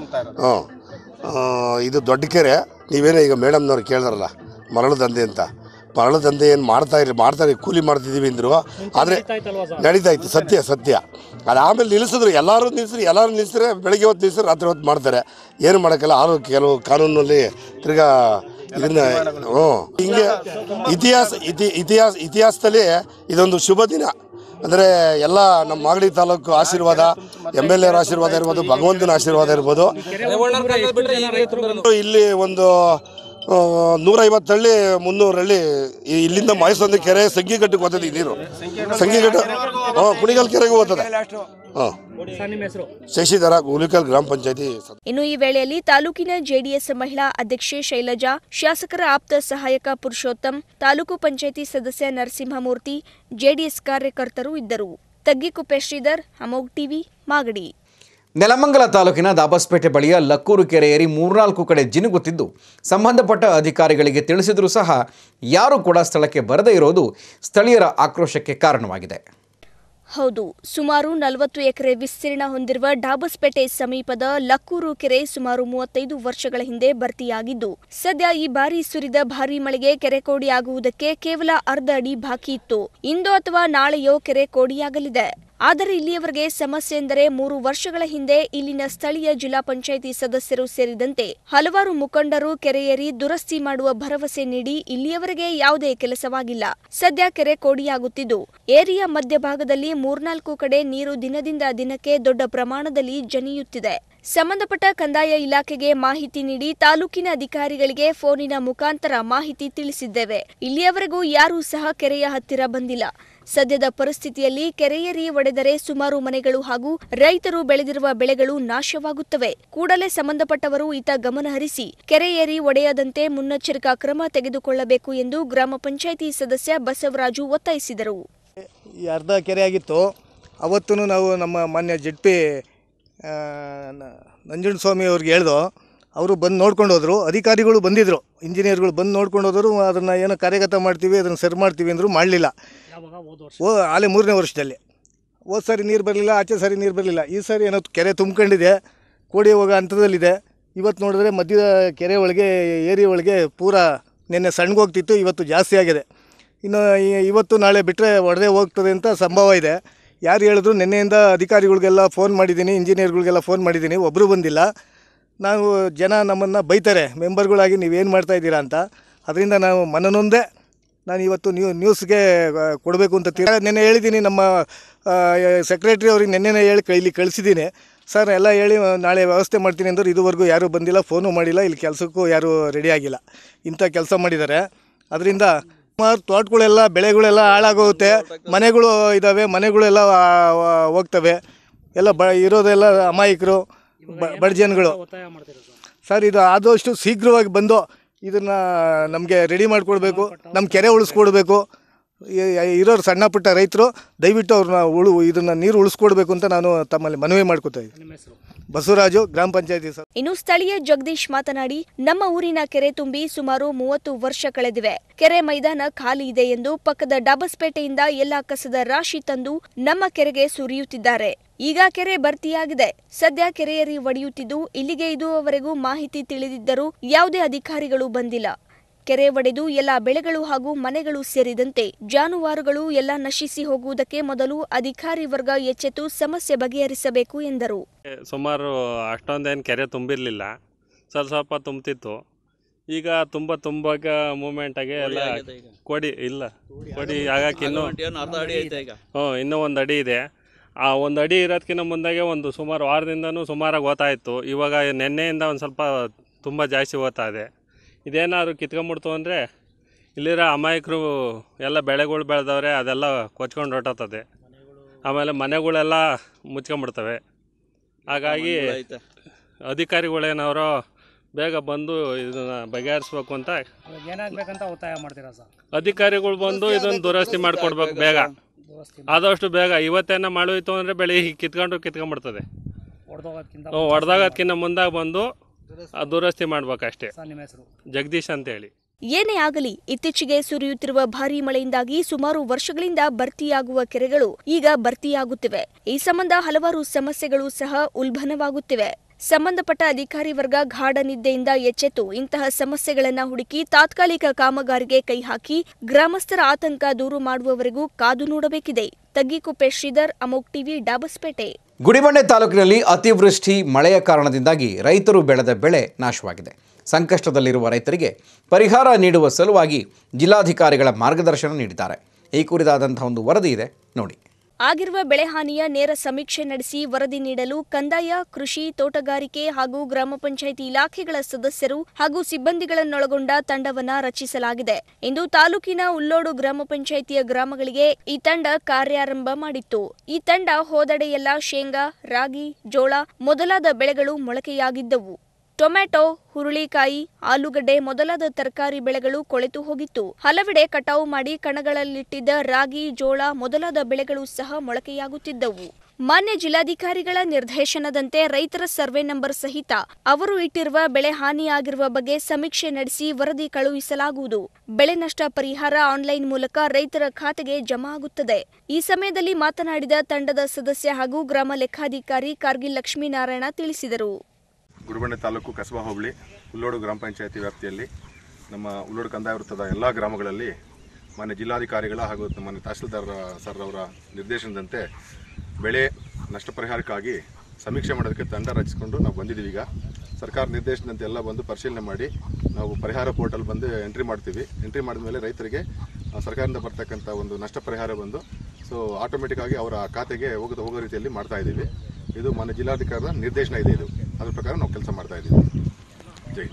ಇದು ದೊಡ್ಡ ಕೆರೆ. ನೀವೇನೋ ಈಗ ಮೇಡಮ್ನವ್ರು ಕೇಳಿದ್ರಲ್ಲ ಮರಳು ದಂಧೆ ಅಂತ, ಮರಳು ದಂಧೆ ಏನು ಮಾಡ್ತಾರೆ ಕೂಲಿ ಮಾಡ್ತಿದ್ದೀವಿ ಅಂದರು. ಆದರೆ ನಡೀತಾ ಇತ್ತು, ಸತ್ಯ. ಅದು ಆಮೇಲೆ ನಿಲ್ಲಿಸಿದ್ರು, ಎಲ್ಲರೂ ನಿಲ್ಲಿಸಿದ್ರೆ ಬೆಳಗ್ಗೆ ಹೊತ್ತು ನಿಲ್ಲಿಸಿದ್ರೆ ರಾತ್ರಿ ಹೊತ್ತು ಮಾಡ್ತಾರೆ. ಏನು ಮಾಡೋಕ್ಕಲ್ಲ. ಕೆಲವು ಕಾನೂನಲ್ಲಿ ತಿರ್ಗಾ ಇದನ್ನ ಹಿಂಗೆ ಇತಿಹಾಸದಲ್ಲಿ ಇದೊಂದು ಶುಭ ದಿನ. ಅಂದರೆ ಎಲ್ಲ ನಮ್ಮ ಮಾಗಡಿ ತಾಲೂಕು ಆಶೀರ್ವಾದ, MLA ಅವರ ಆಶೀರ್ವಾದ ಇರ್ಬೋದು, ಭಗವಂತನ ಆಶೀರ್ವಾದ ಇರ್ಬೋದು. ಇಲ್ಲಿ ಒಂದು 150 ಹಳ್ಳಿ 300 ಹಳ್ಳಿ ಇಲ್ಲಿಂದ ಮೈಸೂರಿನ ಕೆರೆ ಸಂಗಿಘಟ್ಟಕ್ಕೆ ಹೋಗ್ತದೆ ಈ ನೀರು. ಸಂಗಿಘಟ್ಟ ಕುಣಿಗಲ್ ಕೆರೆಗೂ ಹೋಗ್ತದೆ. ಶಶಿಧರ ಹುಲಿಕಲ್ ಗ್ರಾಮ ಪಂಚಾಯತಿ. ಇನ್ನು ಈ ವೇಳೆಯಲ್ಲಿ ತಾಲೂಕಿನ ಜೆಡಿಎಸ್ ಮಹಿಳಾ ಅಧ್ಯಕ್ಷೆ ಶೈಲಜಾ, ಶಾಸಕರ ಆಪ್ತ ಸಹಾಯಕ ಪುರುಷೋತ್ತಮ್, ತಾಲೂಕು ಪಂಚಾಯತಿ ಸದಸ್ಯ ನರಸಿಂಹಮೂರ್ತಿ, ಜೆಡಿಎಸ್ ಕಾರ್ಯಕರ್ತರು ಇದ್ದರು. ತಗ್ಗಿಕುಪ್ಪೆ ಶ್ರೀಧರ್, ಅಮೋಘ್ ಟಿವಿ, ಮಾಗಡಿ. ನೆಲಮಂಗಲ ತಾಲೂಕಿನ ದಾಬಸ್ಪೇಟೆ ಬಳಿಯ ಲಕ್ಕೂರು ಕೆರೆ ಏರಿ 3-4 ಕಡೆ ಜಿನುಗುತ್ತಿದ್ದು ಸಂಬಂಧಪಟ್ಟ ಅಧಿಕಾರಿಗಳಿಗೆ ತಿಳಿಸಿದರೂ ಸಹ ಯಾರೂ ಕೂಡ ಸ್ಥಳಕ್ಕೆ ಬರದೇ ಇರೋದು ಸ್ಥಳೀಯರ ಆಕ್ರೋಶಕ್ಕೆ ಕಾರಣವಾಗಿದೆ. ಹೌದು, ಸುಮಾರು 40 ಎಕರೆ ವಿಸ್ತೀರ್ಣ ಹೊಂದಿರುವ ಡಾಬಸ್ಪೇಟೆ ಸಮೀಪದ ಲಕ್ಕೂರು ಕೆರೆ ಸುಮಾರು 35 ವರ್ಷಗಳ ಹಿಂದೆ ಭರ್ತಿಯಾಗಿದ್ದು, ಸದ್ಯ ಈ ಬಾರಿ ಸುರಿದ ಭಾರೀ ಮಳೆಗೆ ಕೆರೆ ಕೋಡಿಯಾಗುವುದಕ್ಕೆ ಕೇವಲ ಅರ್ಧ ಅಡಿ ಬಾಕಿ ಇತ್ತು. ಇಂದು ಅಥವಾ ನಾಳೆಯೋ ಕೆರೆ ಕೋಡಿಯಾಗಲಿದೆ. ಆದರೆ ಇಲ್ಲಿಯವರೆಗೆ ಸಮಸ್ಯೆ ಎಂದರೆ 3 ವರ್ಷಗಳ ಹಿಂದೆ ಇಲ್ಲಿನ ಸ್ಥಳೀಯ ಜಿಲ್ಲಾ ಪಂಚಾಯಿತಿ ಸದಸ್ಯರು ಸೇರಿದಂತೆ ಹಲವಾರು ಮುಖಂಡರು ಕೆರೆಯೇರಿ ದುರಸ್ತಿ ಮಾಡುವ ಭರವಸೆ ನೀಡಿ ಇಲ್ಲಿಯವರೆಗೆ ಯಾವುದೇ ಕೆಲಸವಾಗಿಲ್ಲ. ಸದ್ಯ ಕೆರೆ ಕೋಡಿಯಾಗುತ್ತಿದ್ದು ಏರಿಯ ಮಧ್ಯಭಾಗದಲ್ಲಿ 3-4 ಕಡೆ ನೀರು ದಿನದಿಂದ ದಿನಕ್ಕೆ ದೊಡ್ಡ ಪ್ರಮಾಣದಲ್ಲಿ ಜನಿಯುತ್ತಿದೆ. ಸಂಬಂಧಪಟ್ಟ ಕಂದಾಯ ಇಲಾಖೆಗೆ ಮಾಹಿತಿ ನೀಡಿ ತಾಲೂಕಿನ ಅಧಿಕಾರಿಗಳಿಗೆ ಫೋನಿನ ಮುಖಾಂತರ ಮಾಹಿತಿ ತಿಳಿಸಿದ್ದೇವೆ. ಇಲ್ಲಿಯವರೆಗೂ ಯಾರೂ ಸಹ ಕೆರೆಯ ಹತ್ತಿರ ಬಂದಿಲ್ಲ. ಸದ್ಯದ ಪರಿಸ್ಥಿತಿಯಲ್ಲಿ ಕೆರೆಯೇರಿ ಒಡೆದರೆ ಸುಮಾರು ಮನೆಗಳು ಹಾಗೂ ರೈತರು ಬೆಳೆದಿರುವ ಬೆಳೆಗಳು ನಾಶವಾಗುತ್ತವೆ. ಕೂಡಲೇ ಸಂಬಂಧಪಟ್ಟವರು ಇತ್ತ ಗಮನಹರಿಸಿ ಕೆರೆಯೇರಿ ಒಡೆಯದಂತೆ ಮುನ್ನೆಚ್ಚರಿಕಾ ಕ್ರಮ ತೆಗೆದುಕೊಳ್ಳಬೇಕು ಎಂದು ಗ್ರಾಮ ಪಂಚಾಯಿತಿ ಸದಸ್ಯ ಬಸವರಾಜು ಒತ್ತಾಯಿಸಿದರು. ಈ ಅರ್ಧ ಕೆರೆಯಾಗಿತ್ತು. ಅವತ್ತೂ ನಾವು ನಮ್ಮ ಮಾನ್ಯ ಜೆಡ್ಪಿ ನಂಜುಂಡಸ್ವಾಮಿ ಅವ್ರಿಗೆ ಹೇಳ್ದೋ, ಅವರು ಬಂದು ನೋಡ್ಕೊಂಡು ಹೋದರು. ಅಧಿಕಾರಿಗಳು ಬಂದಿದ್ದರು, ಇಂಜಿನಿಯರ್ಗಳು ಬಂದು ನೋಡ್ಕೊಂಡು ಹೋದರು. ಅದನ್ನು ಏನೋ ಕಾರ್ಯಗತ ಮಾಡ್ತೀವಿ, ಅದನ್ನು ಸರಿ ಮಾಡ್ತೀವಿ ಅಂದರು, ಮಾಡಲಿಲ್ಲ. ಆಲೆ 3ನೇ ವರ್ಷದಲ್ಲಿ ಹೋದ ಸಾರಿ ನೀರು ಬರಲಿಲ್ಲ, ಆಚೆ ಸಾರಿ ನೀರು ಬರಲಿಲ್ಲ. ಈ ಸಾರಿ ಏನೋ ಕೆರೆ ತುಂಬ್ಕೊಂಡಿದೆ, ಕೋಡಿ ಹೋಗೋ ಹಂತದಲ್ಲಿದೆ. ಇವತ್ತು ನೋಡಿದ್ರೆ ಮಧ್ಯದ ಕೆರೆ ಒಳಗೆ ಏರಿ ಒಳಗೆ ಪೂರಾ ನಿನ್ನೆ ಸಣ್ಣಗೋಗ್ತಿತ್ತು, ಇವತ್ತು ಜಾಸ್ತಿ ಆಗಿದೆ. ಇನ್ನು ಇವತ್ತು ನಾಳೆ ಬಿಟ್ಟರೆ ಒಡೆದೇ ಹೋಗ್ತದೆ ಅಂತ ಸಂಭವ ಇದೆ. ಯಾರು ಹೇಳಿದ್ರು, ನಿನ್ನೆಯಿಂದ ಅಧಿಕಾರಿಗಳಿಗೆಲ್ಲ ಫೋನ್ ಮಾಡಿದ್ದೀನಿ, ಇಂಜಿನಿಯರ್ಗಳಿಗೆಲ್ಲ ಫೋನ್ ಮಾಡಿದ್ದೀನಿ, ಒಬ್ಬರು ಬಂದಿಲ್ಲ. ನಾವು ಜನ ನಮ್ಮನ್ನು ಬೈತಾರೆ, ಮೆಂಬರ್ಗಳಾಗಿ ನೀವೇನು ಮಾಡ್ತಾಯಿದ್ದೀರಾ ಅಂತ. ಅದರಿಂದ ನಾವು ಮನನೊಂದೇ ನಾನು ಇವತ್ತು ನ್ಯೂಸ್ಗೆ ಕೊಡಬೇಕು ಅಂತ ನಿನ್ನೆ ಹೇಳಿದ್ದೀನಿ. ನಮ್ಮ ಸೆಕ್ರೆಟ್ರಿ ಅವ್ರಿಗೆ ನಿನ್ನೆನೇ ಹೇಳಿ ಇಲ್ಲಿ ಕಳಿಸಿದ್ದೀನಿ. ಸರ್ ಎಲ್ಲ ಹೇಳಿ ನಾಳೆ ವ್ಯವಸ್ಥೆ ಮಾಡ್ತೀನಿ ಅಂದ್ರೆ ಇದುವರೆಗೂ ಯಾರೂ ಬಂದಿಲ್ಲ, ಫೋನು ಮಾಡಿಲ್ಲ. ಇಲ್ಲಿ ಕೆಲಸಕ್ಕೂ ಯಾರೂ ರೆಡಿ ಆಗಿಲ್ಲ. ಇಂಥ ಕೆಲಸ ಮಾಡಿದ್ದಾರೆ. ಅದರಿಂದ ಸುಮಾರು ತೋಟಗಳೆಲ್ಲ ಬೆಳೆಗಳೆಲ್ಲ ಹಾಳಾಗೋಗುತ್ತೆ. ಮನೆಗಳು ಇದ್ದಾವೆ, ಮನೆಗಳೆಲ್ಲ ಹೋಗ್ತವೆ. ಎಲ್ಲ ಇರೋದೆಲ್ಲ ಅಮಾಯಕರು, ಬಡ ಜನಗಳು. ಸರ್ ಇದು ಆದಷ್ಟು ಶೀಘ್ರವಾಗಿ ಬಂದು ಇದನ್ನು ನಮಗೆ ರೆಡಿ ಮಾಡಿಕೊಡ್ಬೇಕು, ನಮ್ಮ ಕೆರೆ ಉಳಿಸ್ಕೊಡ್ಬೇಕು. ಇರೋರು ಸಣ್ಣ ಪುಟ್ಟ ರೈತರು ದಯವಿಟ್ಟು ಅವ್ರನ್ನ ಇದನ್ನು ನೀರು ಉಳಿಸ್ಕೊಡ್ಬೇಕು ಅಂತ ನಾನು ತಮ್ಮಲ್ಲಿ ಮನವಿ ಮಾಡ್ಕೊತಾ ಇದ್ದೀನಿ. ಬಸವರಾಜು, ಗ್ರಾಮ ಪಂಚಾಯತಿ. ಇನ್ನು ಸ್ಥಳೀಯ ಜಗದೀಶ್ ಮಾತನಾಡಿ, ನಮ್ಮ ಊರಿನ ಕೆರೆ ತುಂಬಿ ಸುಮಾರು 30 ವರ್ಷ ಕಳೆದಿವೆ. ಕೆರೆ ಮೈದಾನ ಖಾಲಿ ಇದೆ ಎಂದು ಪಕ್ಕದ ಡಾಬಸ್ಪೇಟೆಯಿಂದ ಎಲ್ಲಾ ಕಸದ ರಾಶಿ ತಂದು ನಮ್ಮ ಕೆರೆಗೆ ಸುರಿಯುತ್ತಿದ್ದಾರೆ. ಈಗ ಕೆರೆ ಭರ್ತಿಯಾಗಿದೆ. ಸದ್ಯ ಕೆರೆಯೇರಿ ಒಡೆಯುತ್ತಿದ್ದು ಇಲ್ಲಿಗೆ ಇದುವರೆಗೂ ಮಾಹಿತಿ ತಿಳಿದಿದ್ದರೂ ಯಾವುದೇ ಅಧಿಕಾರಿಗಳು ಬಂದಿಲ್ಲ. ಕೆರೆ ಒಡೆದು ಎಲ್ಲ ಬೆಳೆಗಳು ಹಾಗೂ ಮನೆಗಳು ಸೇರಿದಂತೆ ಜಾನುವಾರುಗಳು ಎಲ್ಲ ನಶಿಸಿ ಹೋಗುವುದಕ್ಕೆ ಮೊದಲು ಅಧಿಕಾರಿ ವರ್ಗ ಎಚ್ಚೆತ್ತು ಸಮಸ್ಯೆ ಬಗೆಹರಿಸಬೇಕು ಎಂದರು. ಸುಮಾರು ಅಷ್ಟೊಂದೇನು ಕೆರೆ ತುಂಬಿರಲಿಲ್ಲ, ಸ್ವಲ್ಪ ತುಂಬ್ತಿತ್ತು. ಈಗ ತುಂಬಾಗ ಮೂವ್ಮೆಂಟ್ ಆಗಿ ಎಲ್ಲ ಕೊಡಿ ಆಗಕ್ಕೆ ಇನ್ನೂ 1 ಅಡಿ ಇದೆ. ಆ 1 ಅಡಿ ಇರೋದಕ್ಕಿಂತ ಮುಂದಾಗೆ ಒಂದು ಸುಮಾರು ವಾರದಿಂದನೂ ಸುಮಾರಾಗಿ ಓದ್ತಾ ಇತ್ತು. ಇವಾಗ ನಿನ್ನೆಯಿಂದ ಒಂದು ಸ್ವಲ್ಪ ತುಂಬ ಜಾಸ್ತಿ ಓದ್ತಾ ಇದೆ. ಇದೇನಾದ್ರು ಕಿತ್ಕೊಂಡ್ಬಿಡ್ತು ಅಂದರೆ ಇಲ್ಲಿರೋ ಅಮಾಯಕರು ಎಲ್ಲ ಬೆಳೆಗಳು ಬೆಳೆದವ್ರೆ, ಅದೆಲ್ಲ ಕೊಚ್ಕೊಂಡು ಹೊರಟೋಗ್ತದೆ. ಆಮೇಲೆ ಮನೆಗಳೆಲ್ಲ ಮುಚ್ಕೊಂಡ್ಬಿಡ್ತವೆ. ಹಾಗಾಗಿ ಅಧಿಕಾರಿಗಳೇನವರು ಬೇಗ ಬಂದು ಇದನ್ನು ಬಗೆಹರಿಸ್ಬೇಕು ಅಂತ ಏನಾಗಬೇಕಂತ ಒತ್ತಾಯ ಮಾಡ್ತೀರಾ ಸರ್? ಅಧಿಕಾರಿಗಳು ಬಂದು ಇದನ್ನು ದುರಸ್ತಿ ಮಾಡಿಕೊಡ್ಬೇಕು ಬೇಗ, ಆದಷ್ಟು ಬೇಗ. ಇವತ್ತೇನ ಮಾಡೋಯ್ತು ಅಂದರೆ ಬೆಳಿಗ್ಗೆ ಕಿತ್ಕೊಂಡ್ಬಿಡ್ತದೆ. ಹೊಡೆದಾಗೋದಕ್ಕಿಂತ ಮುಂದಾಗ ಬಂದು ದುರಸ್ತಿ ಮಾಡ್ಬೇಕಷ್ಟೇ. ಜಗದೀಶ್ ಅಂತೇಳಿ. ಏನೇ ಆಗಲಿ, ಇತ್ತೀಚೆಗೆ ಸುರಿಯುತ್ತಿರುವ ಭಾರೀ ಮಳೆಯಿಂದಾಗಿ ಸುಮಾರು ವರ್ಷಗಳಿಂದ ಭರ್ತಿಯಾಗುವ ಕೆರೆಗಳು ಈಗ ಭರ್ತಿಯಾಗುತ್ತಿವೆ. ಈ ಸಂಬಂಧ ಹಲವಾರು ಸಮಸ್ಯೆಗಳು ಸಹ ಉಲ್ಬಣವಾಗುತ್ತಿವೆ. ಸಂಬಂಧಪಟ್ಟ ಅಧಿಕಾರಿ ವರ್ಗ ಗಾಢ ನಿದ್ದೆಯಿಂದ ಎಚ್ಚೆತ್ತು ಇಂತಹ ಸಮಸ್ಯೆಗಳನ್ನು ಹುಡುಕಿ ತಾತ್ಕಾಲಿಕ ಕಾಮಗಾರಿಗೆ ಕೈ ಹಾಕಿ ಗ್ರಾಮಸ್ಥರ ಆತಂಕ ದೂರು ಮಾಡುವವರೆಗೂ ಕಾದು ನೋಡಬೇಕಿದೆ. ತಗ್ಗಿಕುಪ್ಪೆ ಶ್ರೀಧರ್, ಅಮೋಘ್ ಟಿವಿ, ಡಾಬಸ್ಪೇಟೆ. ಗುಡಿಬಂಡೆ ತಾಲೂಕಿನಲ್ಲಿ ಅತಿವೃಷ್ಟಿ ಮಳೆಯ ಕಾರಣದಿಂದಾಗಿ ರೈತರು ಬೆಳೆದ ಬೆಳೆ ನಾಶವಾಗಿದೆ. ಸಂಕಷ್ಟದಲ್ಲಿರುವ ರೈತರಿಗೆ ಪರಿಹಾರ ನೀಡುವ ಸಲುವಾಗಿ ಜಿಲ್ಲಾಧಿಕಾರಿಗಳ ಮಾರ್ಗದರ್ಶನ ನೀಡಿದ್ದಾರೆ. ಈ ಕುರಿತಾದಂತಹ ಒಂದು ವರದಿ ಇದೆ ನೋಡಿ. ಆಗಿರುವ ಬೆಳೆಹಾನಿಯ ನೇರ ಸಮೀಕ್ಷೆ ನಡೆಸಿ ವರದಿ ನೀಡಲು ಕಂದಾಯ, ಕೃಷಿ, ತೋಟಗಾರಿಕೆ ಹಾಗೂ ಗ್ರಾಮ ಪಂಚಾಯಿತಿ ಇಲಾಖೆಗಳ ಸದಸ್ಯರು ಹಾಗೂ ಸಿಬ್ಬಂದಿಗಳನ್ನೊಳಗೊಂಡ ತಂಡವನ್ನ ರಚಿಸಲಾಗಿದೆ. ಇಂದು ತಾಲೂಕಿನ ಉಲ್ಲೋಡು ಗ್ರಾಮ ಪಂಚಾಯಿತಿಯ ಗ್ರಾಮಗಳಿಗೆ ಈ ತಂಡ ಕಾರ್ಯಾರಂಭ ಮಾಡಿತ್ತು. ಈ ತಂಡ ಹೋದೆಡೆಯೆಲ್ಲ ಶೇಂಗಾ, ರಾಗಿ, ಜೋಳ ಮೊದಲಾದ ಬೆಳೆಗಳು ಮೊಳಕೆಯಾಗಿದ್ದವು. ಟೊಮೆಟೊ, ಹುರುಳಿಕಾಯಿ, ಆಲೂಗಡ್ಡೆ ಮೊದಲಾದ ತರಕಾರಿ ಬೆಳೆಗಳು ಕೊಳೆತು ಹೋಗಿತ್ತು. ಹಲವೆಡೆ ಕಟಾವು ಮಾಡಿ ಕಣಗಳಲ್ಲಿಟ್ಟಿದ್ದ ರಾಗಿ, ಜೋಳ ಮೊದಲಾದ ಬೆಳೆಗಳು ಸಹ ಮೊಳಕೆಯಾಗುತ್ತಿದ್ದವು. ಮಾನ್ಯ ಜಿಲ್ಲಾಧಿಕಾರಿಗಳ ನಿರ್ದೇಶನದಂತೆ ರೈತರ ಸರ್ವೆ ನಂಬರ್ ಸಹಿತ ಅವರು ಇಟ್ಟಿರುವ ಬೆಳೆ ಹಾನಿಯಾಗಿರುವ ಬಗ್ಗೆ ಸಮೀಕ್ಷೆ ನಡೆಸಿ ವರದಿ ಕಳುಹಿಸಲಾಗುವುದು. ಬೆಳೆ ನಷ್ಟ ಪರಿಹಾರ ಆನ್ಲೈನ್ ಮೂಲಕ ರೈತರ ಖಾತೆಗೆ ಜಮಾ ಆಗುತ್ತದೆ. ಈ ಸಮಯದಲ್ಲಿ ಮಾತನಾಡಿದ ತಂಡದ ಸದಸ್ಯ ಹಾಗೂ ಗ್ರಾಮ ಲೆಕ್ಕಾಧಿಕಾರಿ ಕಾರ್ಗಿಲ್ ಲಕ್ಷ್ಮೀನಾರಾಯಣ ತಿಳಿಸಿದರು. ಗುಡಿಬಂಡೆ ತಾಲೂಕು ಕಸಬಾ ಹೋಬಳಿ ಉಲ್ಲೋಡು ಗ್ರಾಮ ಪಂಚಾಯತಿ ವ್ಯಾಪ್ತಿಯಲ್ಲಿ ನಮ್ಮ ಉಲ್ಲೋಡು ಕಂದಾಯ ವೃತ್ತದ ಎಲ್ಲ ಗ್ರಾಮಗಳಲ್ಲಿ ಮಾನ್ಯ ಜಿಲ್ಲಾಧಿಕಾರಿಗಳ ಹಾಗೂ ಮಾನ್ಯ ತಹಸೀಲ್ದಾರ್ ಸರ್ ಅವರ ನಿರ್ದೇಶನದಂತೆ ಬೆಳೆ ನಷ್ಟ ಪರಿಹಾರಕ್ಕಾಗಿ ಸಮೀಕ್ಷೆ ಮಾಡೋದಕ್ಕೆ ತಂಡ ರಚಿಸಿಕೊಂಡು ನಾವು ಬಂದಿದ್ದೀವಿ. ಈಗ ಸರ್ಕಾರ ನಿರ್ದೇಶನದಂತೆ ಎಲ್ಲ ಬಂದು ಪರಿಶೀಲನೆ ಮಾಡಿ ನಾವು ಪರಿಹಾರ ಪೋರ್ಟಲ್ ಬಂದು ಎಂಟ್ರಿ ಮಾಡ್ತೀವಿ. ಎಂಟ್ರಿ ಮಾಡಿದ ಮೇಲೆ ರೈತರಿಗೆ ಸರ್ಕಾರದಿಂದ ಬರ್ತಕ್ಕಂಥ ಒಂದು ನಷ್ಟ ಪರಿಹಾರ ಬಂದು ಆಟೋಮೆಟಿಕ್ ಆಗಿ ಅವರ ಖಾತೆಗೆ ಹೋಗೋ ರೀತಿಯಲ್ಲಿ ಮಾಡ್ತಾ ಇದ್ದೀವಿ. ಇದು ಮಾನ್ಯ ಜಿಲ್ಲಾಧಿಕಾರಿಗಳ ನಿರ್ದೇಶನ ಇದೆ. ಇದು ಅದ್ರ ಪ್ರಕಾರ ನಾವು ಕೆಲಸ ಮಾಡ್ತಾ ಇದ್ದೀವಿ. ಜೈ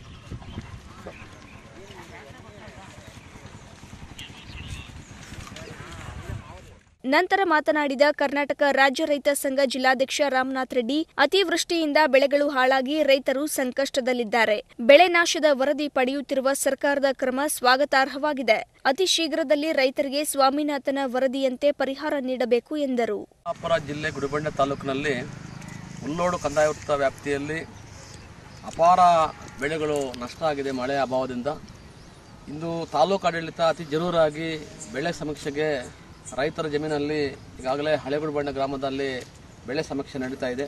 ನಂತರ ಮಾತನಾಡಿದ ಕರ್ನಾಟಕ ರಾಜ್ಯ ರೈತ ಸಂಘ ಜಿಲ್ಲಾಧ್ಯಕ್ಷ ರಾಮನಾಥ್ ರೆಡ್ಡಿ, ಅತಿವೃಷ್ಟಿಯಿಂದ ಬೆಳೆಗಳು ಹಾಳಾಗಿ ರೈತರು ಸಂಕಷ್ಟದಲ್ಲಿದ್ದಾರೆ. ಬೆಳೆ ನಾಶದ ವರದಿ ಪಡೆಯುತ್ತಿರುವ ಸರ್ಕಾರದ ಕ್ರಮ ಸ್ವಾಗತಾರ್ಹವಾಗಿದೆ. ಅತಿ ಶೀಘ್ರದಲ್ಲಿ ರೈತರಿಗೆ ಸ್ವಾಮಿನಾಥನ ವರದಿಯಂತೆ ಪರಿಹಾರ ನೀಡಬೇಕು ಎಂದರು. ಅಪರ ಜಿಲ್ಲೆ ಗುಡಿಬಂಡೆ ತಾಲೂಕಿನಲ್ಲಿ ಉಲ್ಲೋಡು ಕಂದಾಯ ವೃತ್ತ ವ್ಯಾಪ್ತಿಯಲ್ಲಿ ಅಪಾರ ಬೆಳೆಗಳು ನಷ್ಟ ಆಗಿದೆ ಮಳೆ ಅಭಾವದಿಂದ. ಇಂದು ತಾಲೂಕು ಆಡಳಿತ ಅತಿ ಜರೂರಾಗಿ ಬೆಳೆ ಸಮೀಕ್ಷೆಗೆ ರೈತರ ಜಮೀನಲ್ಲಿ ಈಗಾಗಲೇ ಹಳೆಗುಡಿಬಂಡೆ ಗ್ರಾಮದಲ್ಲಿ ಬೆಳೆ ಸಮೀಕ್ಷೆ ನಡೀತಾ ಇದೆ.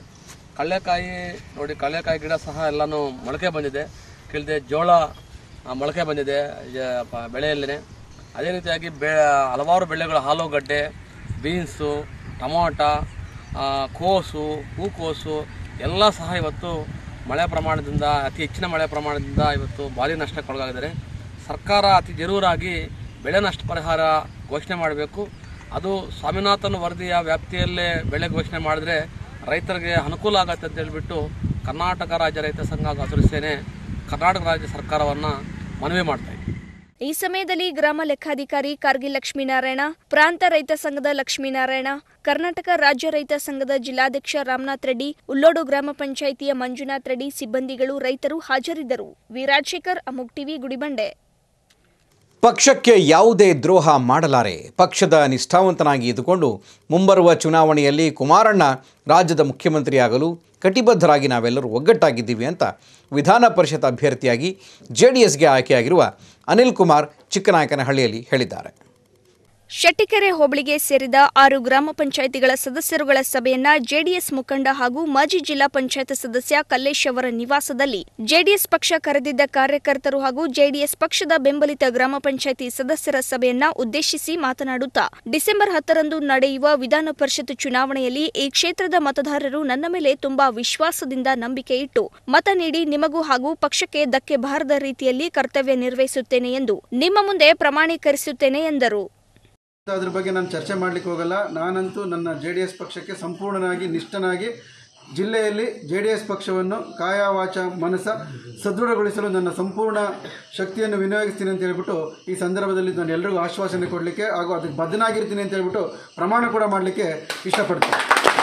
ಕಡಲೆಕಾಯಿ ಗಿಡ ಸಹ ಎಲ್ಲನೂ ಮೊಳಕೆ ಬಂದಿದೆ. ಕೆಳದೆ ಜೋಳ ಮೊಳಕೆ ಬಂದಿದೆ ಬೆಳೆಯಲ್ಲೇ. ಅದೇ ರೀತಿಯಾಗಿ ಹಲವಾರು ಬೆಳೆಗಳು ಆಲೂಗಡ್ಡೆ, ಬೀನ್ಸು, ಟೊಮೊಟೊ, ಕೋಸು, ಹೂಕೋಸು ಎಲ್ಲ ಸಹ ಇವತ್ತು ಮಳೆ ಪ್ರಮಾಣದಿಂದ ಅತಿ ಹೆಚ್ಚಿನ ಮಳೆ ಪ್ರಮಾಣದಿಂದ ಇವತ್ತು ಭಾರಿ ನಷ್ಟಕ್ಕೊಳಗಾಗಿದ್ದಾರೆ. ಸರ್ಕಾರ ಅತಿ ಜರೂರಾಗಿ ಬೆಳೆ ನಷ್ಟ ಪರಿಹಾರ ಘೋಷಣೆ ಮಾಡಬೇಕು. ಅದು ಸ್ವಾಮಿನಾಥನ್ ವರದಿಯ ವ್ಯಾಪ್ತಿಯಲ್ಲೇ ಬೆಳೆ ಘೋಷಣೆ ಮಾಡಿದ್ರೆ ರೈತರಿಗೆ ಅನುಕೂಲ ಆಗತ್ತೆ ಅಂತ ಹೇಳಿಬಿಟ್ಟು ಕರ್ನಾಟಕ ರಾಜ್ಯ ರೈತ ಸಂಘ ಹಾಗೂ ಹಸಿರು ಸೇನೆ ಕರ್ನಾಟಕ ರಾಜ್ಯ ಸರ್ಕಾರವನ್ನು ಮನವಿ ಮಾಡ್ತಾ ಇದೆ. ಈ ಸಮಯದಲ್ಲಿ ಗ್ರಾಮ ಲೆಕ್ಕಾಧಿಕಾರಿ ಕಾರ್ಗಿಲ್ ಲಕ್ಷ್ಮೀನಾರಾಯಣ, ಪ್ರಾಂತ ರೈತ ಸಂಘದ ಲಕ್ಷ್ಮೀನಾರಾಯಣ, ಕರ್ನಾಟಕ ರಾಜ್ಯ ರೈತ ಸಂಘದ ಜಿಲ್ಲಾಧ್ಯಕ್ಷ ರಾಮನಾಥ್ ರೆಡ್ಡಿ, ಉಲ್ಲೋಡು ಗ್ರಾಮ ಪಂಚಾಯಿತಿಯ ಮಂಜುನಾಥ್ ರೆಡ್ಡಿ, ಸಿಬ್ಬಂದಿಗಳು, ರೈತರು ಹಾಜರಿದ್ದರು. ವಿರಾಜಶೇಖರ್, ಅಮೋಘ್ ಟಿವಿ, ಗುಡಿಬಂಡೆ. ಪಕ್ಷಕ್ಕೆ ಯಾವುದೇ ದ್ರೋಹ ಮಾಡಲಾರೆ. ಪಕ್ಷದ ನಿಷ್ಠಾವಂತನಾಗಿ ಇದ್ದುಕೊಂಡು ಮುಂಬರುವ ಚುನಾವಣೆಯಲ್ಲಿ ಕುಮಾರಣ್ಣ ರಾಜ್ಯದ ಮುಖ್ಯಮಂತ್ರಿಯಾಗಲು ಕಟಿಬದ್ಧರಾಗಿ ನಾವೆಲ್ಲರೂ ಒಗ್ಗಟ್ಟಾಗಿದ್ದೀವಿ ಅಂತ ವಿಧಾನ ಪರಿಷತ್ ಅಭ್ಯರ್ಥಿಯಾಗಿ ಜೆಡಿಎಸ್ಗೆ ಆಯ್ಕೆಯಾಗಿರುವ ಅನಿಲ್ ಕುಮಾರ್ ಚಿಕ್ಕನಾಯಕನಹಳ್ಳಿಯಲ್ಲಿ ಹೇಳಿದ್ದಾರೆ. ಶೆಟ್ಟಿಕೆರೆ ಹೋಬಳಿಗೆ ಸೇರಿದ 6 ಗ್ರಾಮ ಪಂಚಾಯಿತಿಗಳ ಸದಸ್ಯರುಗಳ ಸಭೆಯನ್ನ ಜೆಡಿಎಸ್ ಮುಖಂಡ ಹಾಗೂ ಮಾಜಿ ಜಿಲ್ಲಾ ಪಂಚಾಯತ್ ಸದಸ್ಯ ಕಲ್ಲೇಶ್ ಅವರ ನಿವಾಸದಲ್ಲಿ ಜೆಡಿಎಸ್ ಪಕ್ಷ ಕರೆದಿದ್ದ ಕಾರ್ಯಕರ್ತರು ಹಾಗೂ ಜೆಡಿಎಸ್ ಪಕ್ಷದ ಬೆಂಬಲಿತ ಗ್ರಾಮ ಪಂಚಾಯಿತಿ ಸದಸ್ಯರ ಸಭೆಯನ್ನ ಉದ್ದೇಶಿಸಿ ಮಾತನಾಡುತ್ತಾ, ಡಿಸೆಂಬರ್ 10ರಂದು ನಡೆಯುವ ವಿಧಾನ ಪರಿಷತ್ ಚುನಾವಣೆಯಲ್ಲಿ ಈ ಕ್ಷೇತ್ರದ ಮತದಾರರು ನನ್ನ ಮೇಲೆ ತುಂಬಾ ವಿಶ್ವಾಸದಿಂದ ನಂಬಿಕೆ ಇಟ್ಟು ಮತ ನೀಡಿ ನಿಮಗೂ ಹಾಗೂ ಪಕ್ಷಕ್ಕೆ ಧಕ್ಕೆ ಬಾರದ ರೀತಿಯಲ್ಲಿ ಕರ್ತವ್ಯ ನಿರ್ವಹಿಸುತ್ತೇನೆ ಎಂದು ನಿಮ್ಮ ಮುಂದೆ ಪ್ರಮಾಣೀಕರಿಸುತ್ತೇನೆ ಎಂದರು. ಅದ್ರ ಬಗ್ಗೆ ನಾನು ಚರ್ಚೆ ಮಾಡಲಿಕ್ಕೆ ಹೋಗಲ್ಲ. ನಾನಂತೂ ನನ್ನ JDS ಪಕ್ಷಕ್ಕೆ ಸಂಪೂರ್ಣನಾಗಿ ನಿಷ್ಠನಾಗಿ ಜಿಲ್ಲೆಯಲ್ಲಿ JDS ಪಕ್ಷವನ್ನು ಕಾಯ ವಾಚ ಮನಸ್ಸ ಸದೃಢಗೊಳಿಸಲು ನನ್ನ ಸಂಪೂರ್ಣ ಶಕ್ತಿಯನ್ನು ವಿನಿಯೋಗಿಸ್ತೀನಿ ಅಂತ ಹೇಳ್ಬಿಟ್ಟು ಈ ಸಂದರ್ಭದಲ್ಲಿ ನಾನು ಎಲ್ಲರಿಗೂ ಆಶ್ವಾಸನೆ ಕೊಡಲಿಕ್ಕೆ ಹಾಗೂ ಅದಕ್ಕೆ ಬದ್ಧನಾಗಿರ್ತೀನಿ ಅಂತ ಹೇಳ್ಬಿಟ್ಟು ಪ್ರಮಾಣ ಕೂಡ ಮಾಡಲಿಕ್ಕೆ ಇಷ್ಟಪಡ್ತೀನಿ.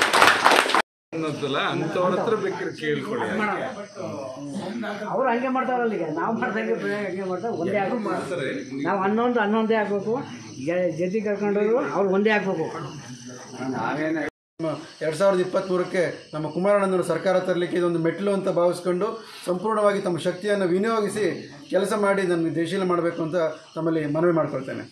ಅಂಥವ್ರ ಹತ್ರ ಬೇಕಾದ್ರೆ ಕೇಳ್ಕೊಳ್ಳಿ. ಅವ್ರು ಹಂಗೆ ಮಾಡ್ತಾರಲ್ಲ, ಈಗ ನಾವು ಮಾಡ್ದಂಗೆ ಹಂಗೆ ಮಾಡ್ತಾರೆ. ಒಂದೇ ಮಾಡ್ತಾರೆ. ನಾವು ಹನ್ನೊಂದೇ ಆಗಬೇಕು. ಜೊತೆ ಕರ್ಕೊಂಡವರು ಅವ್ರು ಒಂದೇ ಆಗಬೇಕು. 2023ಕ್ಕೆ ನಮ್ಮ ಕುಮಾರಣ್ಣನವರು ಸರ್ಕಾರ ತರಲಿಕ್ಕೆ ಇದೊಂದು ಮೆಟ್ಟಿಲು ಅಂತ ಭಾವಿಸ್ಕೊಂಡು ಸಂಪೂರ್ಣವಾಗಿ ತಮ್ಮ ಶಕ್ತಿಯನ್ನು ವಿನಿಯೋಗಿಸಿ ಕೆಲಸ ಮಾಡಿ ನನ್ನ ಜಯಶೀಲ ಮಾಡಬೇಕು ಅಂತ ತಮ್ಮಲ್ಲಿ ಮನವಿ ಮಾಡ್ಕೊಳ್ತೇನೆ.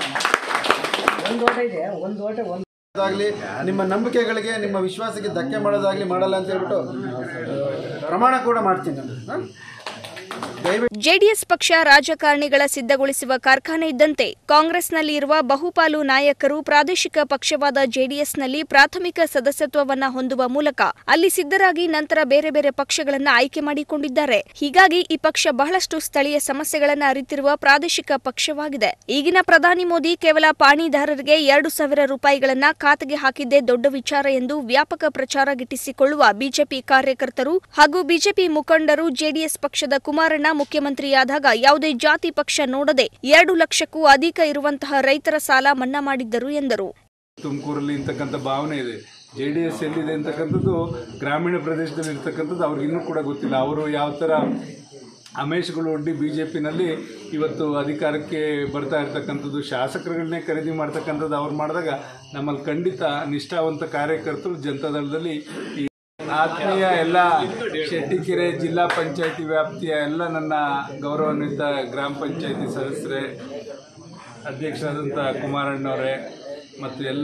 ಒಂದು ಓಟ ಆಗಲಿ ನಿಮ್ಮ ನಂಬಿಕೆಗಳಿಗೆ ನಿಮ್ಮ ವಿಶ್ವಾಸಕ್ಕೆ ಧಕ್ಕೆ ಮಾಡೋದಾಗಲಿ ಮಾಡಲ್ಲ ಅಂತ ಹೇಳ್ಬಿಟ್ಟು ಪ್ರಮಾಣ ಕೂಡ ಮಾಡ್ತೀನಿ ನಾನು. ಜೆಡಿಎಸ್ ಪಕ್ಷ ರಾಜಕಾರಣಿಗಳ ಸಿದ್ಧಗೊಳಿಸುವ ಕಾರ್ಖಾನೆ ಇದ್ದಂತೆ ಕಾಂಗ್ರೆಸ್ನಲ್ಲಿ ಇರುವ ಬಹುಪಾಲು ನಾಯಕರು ಪ್ರಾದೇಶಿಕ ಪಕ್ಷವಾದ ಜೆಡಿಎಸ್ನಲ್ಲಿ ಪ್ರಾಥಮಿಕ ಸದಸ್ಯತ್ವವನ್ನ ಹೊಂದುವ ಮೂಲಕ ಅಲ್ಲಿ ಸಿದ್ಧರಾಗಿ ನಂತರ ಬೇರೆ ಬೇರೆ ಪಕ್ಷಗಳನ್ನ ಆಯ್ಕೆ ಮಾಡಿಕೊಂಡಿದ್ದಾರೆ. ಹೀಗಾಗಿ ಈ ಪಕ್ಷ ಬಹಳಷ್ಟು ಸ್ಥಳೀಯ ಸಮಸ್ಯೆಗಳನ್ನ ಅರಿತಿರುವ ಪ್ರಾದೇಶಿಕ ಪಕ್ಷವಾಗಿದೆ. ಈಗಿನ ಪ್ರಧಾನಿ ಮೋದಿ ಕೇವಲ ಪಾಣಿದಾರರಿಗೆ 2,000 ರೂಪಾಯಿಗಳನ್ನ ಖಾತೆಗೆ ಹಾಕಿದ್ದೇ ದೊಡ್ಡ ವಿಚಾರ ಎಂದು ವ್ಯಾಪಕ ಪ್ರಚಾರ ಗಿಟ್ಟಿಸಿಕೊಳ್ಳುವ ಬಿಜೆಪಿ ಕಾರ್ಯಕರ್ತರು ಹಾಗೂ ಬಿಜೆಪಿ ಮುಖಂಡರು ಜೆಡಿಎಸ್ ಪಕ್ಷದ ಕುಮಾರಣ್ಣ ಮುಖ್ಯಮಂತ್ರಿಯಾದಾಗ ಯಾವುದೇ ಜಾತಿ ಪಕ್ಷ ನೋಡದೆ 2 ಲಕ್ಷಕ್ಕೂ ಅಧಿಕ ಇರುವಂತಹ ರೈತರ ಸಾಲ ಮನ್ನಾ ಮಾಡಿದ್ದರು ಎಂದರು. ತುಮಕೂರಲ್ಲಿ ಇಂತಕ್ಕಂಥ ಭಾವನೆ ಇದೆ. JDS ಎಲ್ಲಿದೆ ಅಂತಕ್ಕಂಥದ್ದು ಗ್ರಾಮೀಣ ಪ್ರದೇಶದಲ್ಲಿ ಇರ್ತಕ್ಕಂಥದ್ದು ಅವ್ರಿಗೆ ಇನ್ನೂ ಕೂಡ ಗೊತ್ತಿಲ್ಲ. ಅವರು ಯಾವ ಥರ ಆಮೇಶಗಳು ಒಡ್ಡಿ BJPನಲ್ಲಿ ಇವತ್ತು ಅಧಿಕಾರಕ್ಕೆ ಬರ್ತಾ ಇರ್ತಕ್ಕಂಥದ್ದು, ಶಾಸಕರುಗಳನ್ನೇ ಖರೀದಿ ಮಾಡ್ತಕ್ಕಂಥದ್ದು ಅವ್ರು ಮಾಡಿದಾಗ ನಮ್ಮಲ್ಲಿ ಖಂಡಿತ ನಿಷ್ಠಾವಂತ ಕಾರ್ಯಕರ್ತರು ಜನತಾದಳದಲ್ಲಿ ಆತ್ಮೀಯ ಎಲ್ಲ ಶೆಟ್ಟಿಕೆರೆ ಜಿಲ್ಲಾ ಪಂಚಾಯಿತಿ ವ್ಯಾಪ್ತಿಯ ಎಲ್ಲ ನನ್ನ ಗೌರವಾನ್ವಿತ ಗ್ರಾಮ ಪಂಚಾಯಿತಿ ಸದಸ್ಯರೇ, ಅಧ್ಯಕ್ಷರಾದಂಥ ಕುಮಾರಣ್ಣವರೇ ಮತ್ತು ಎಲ್ಲ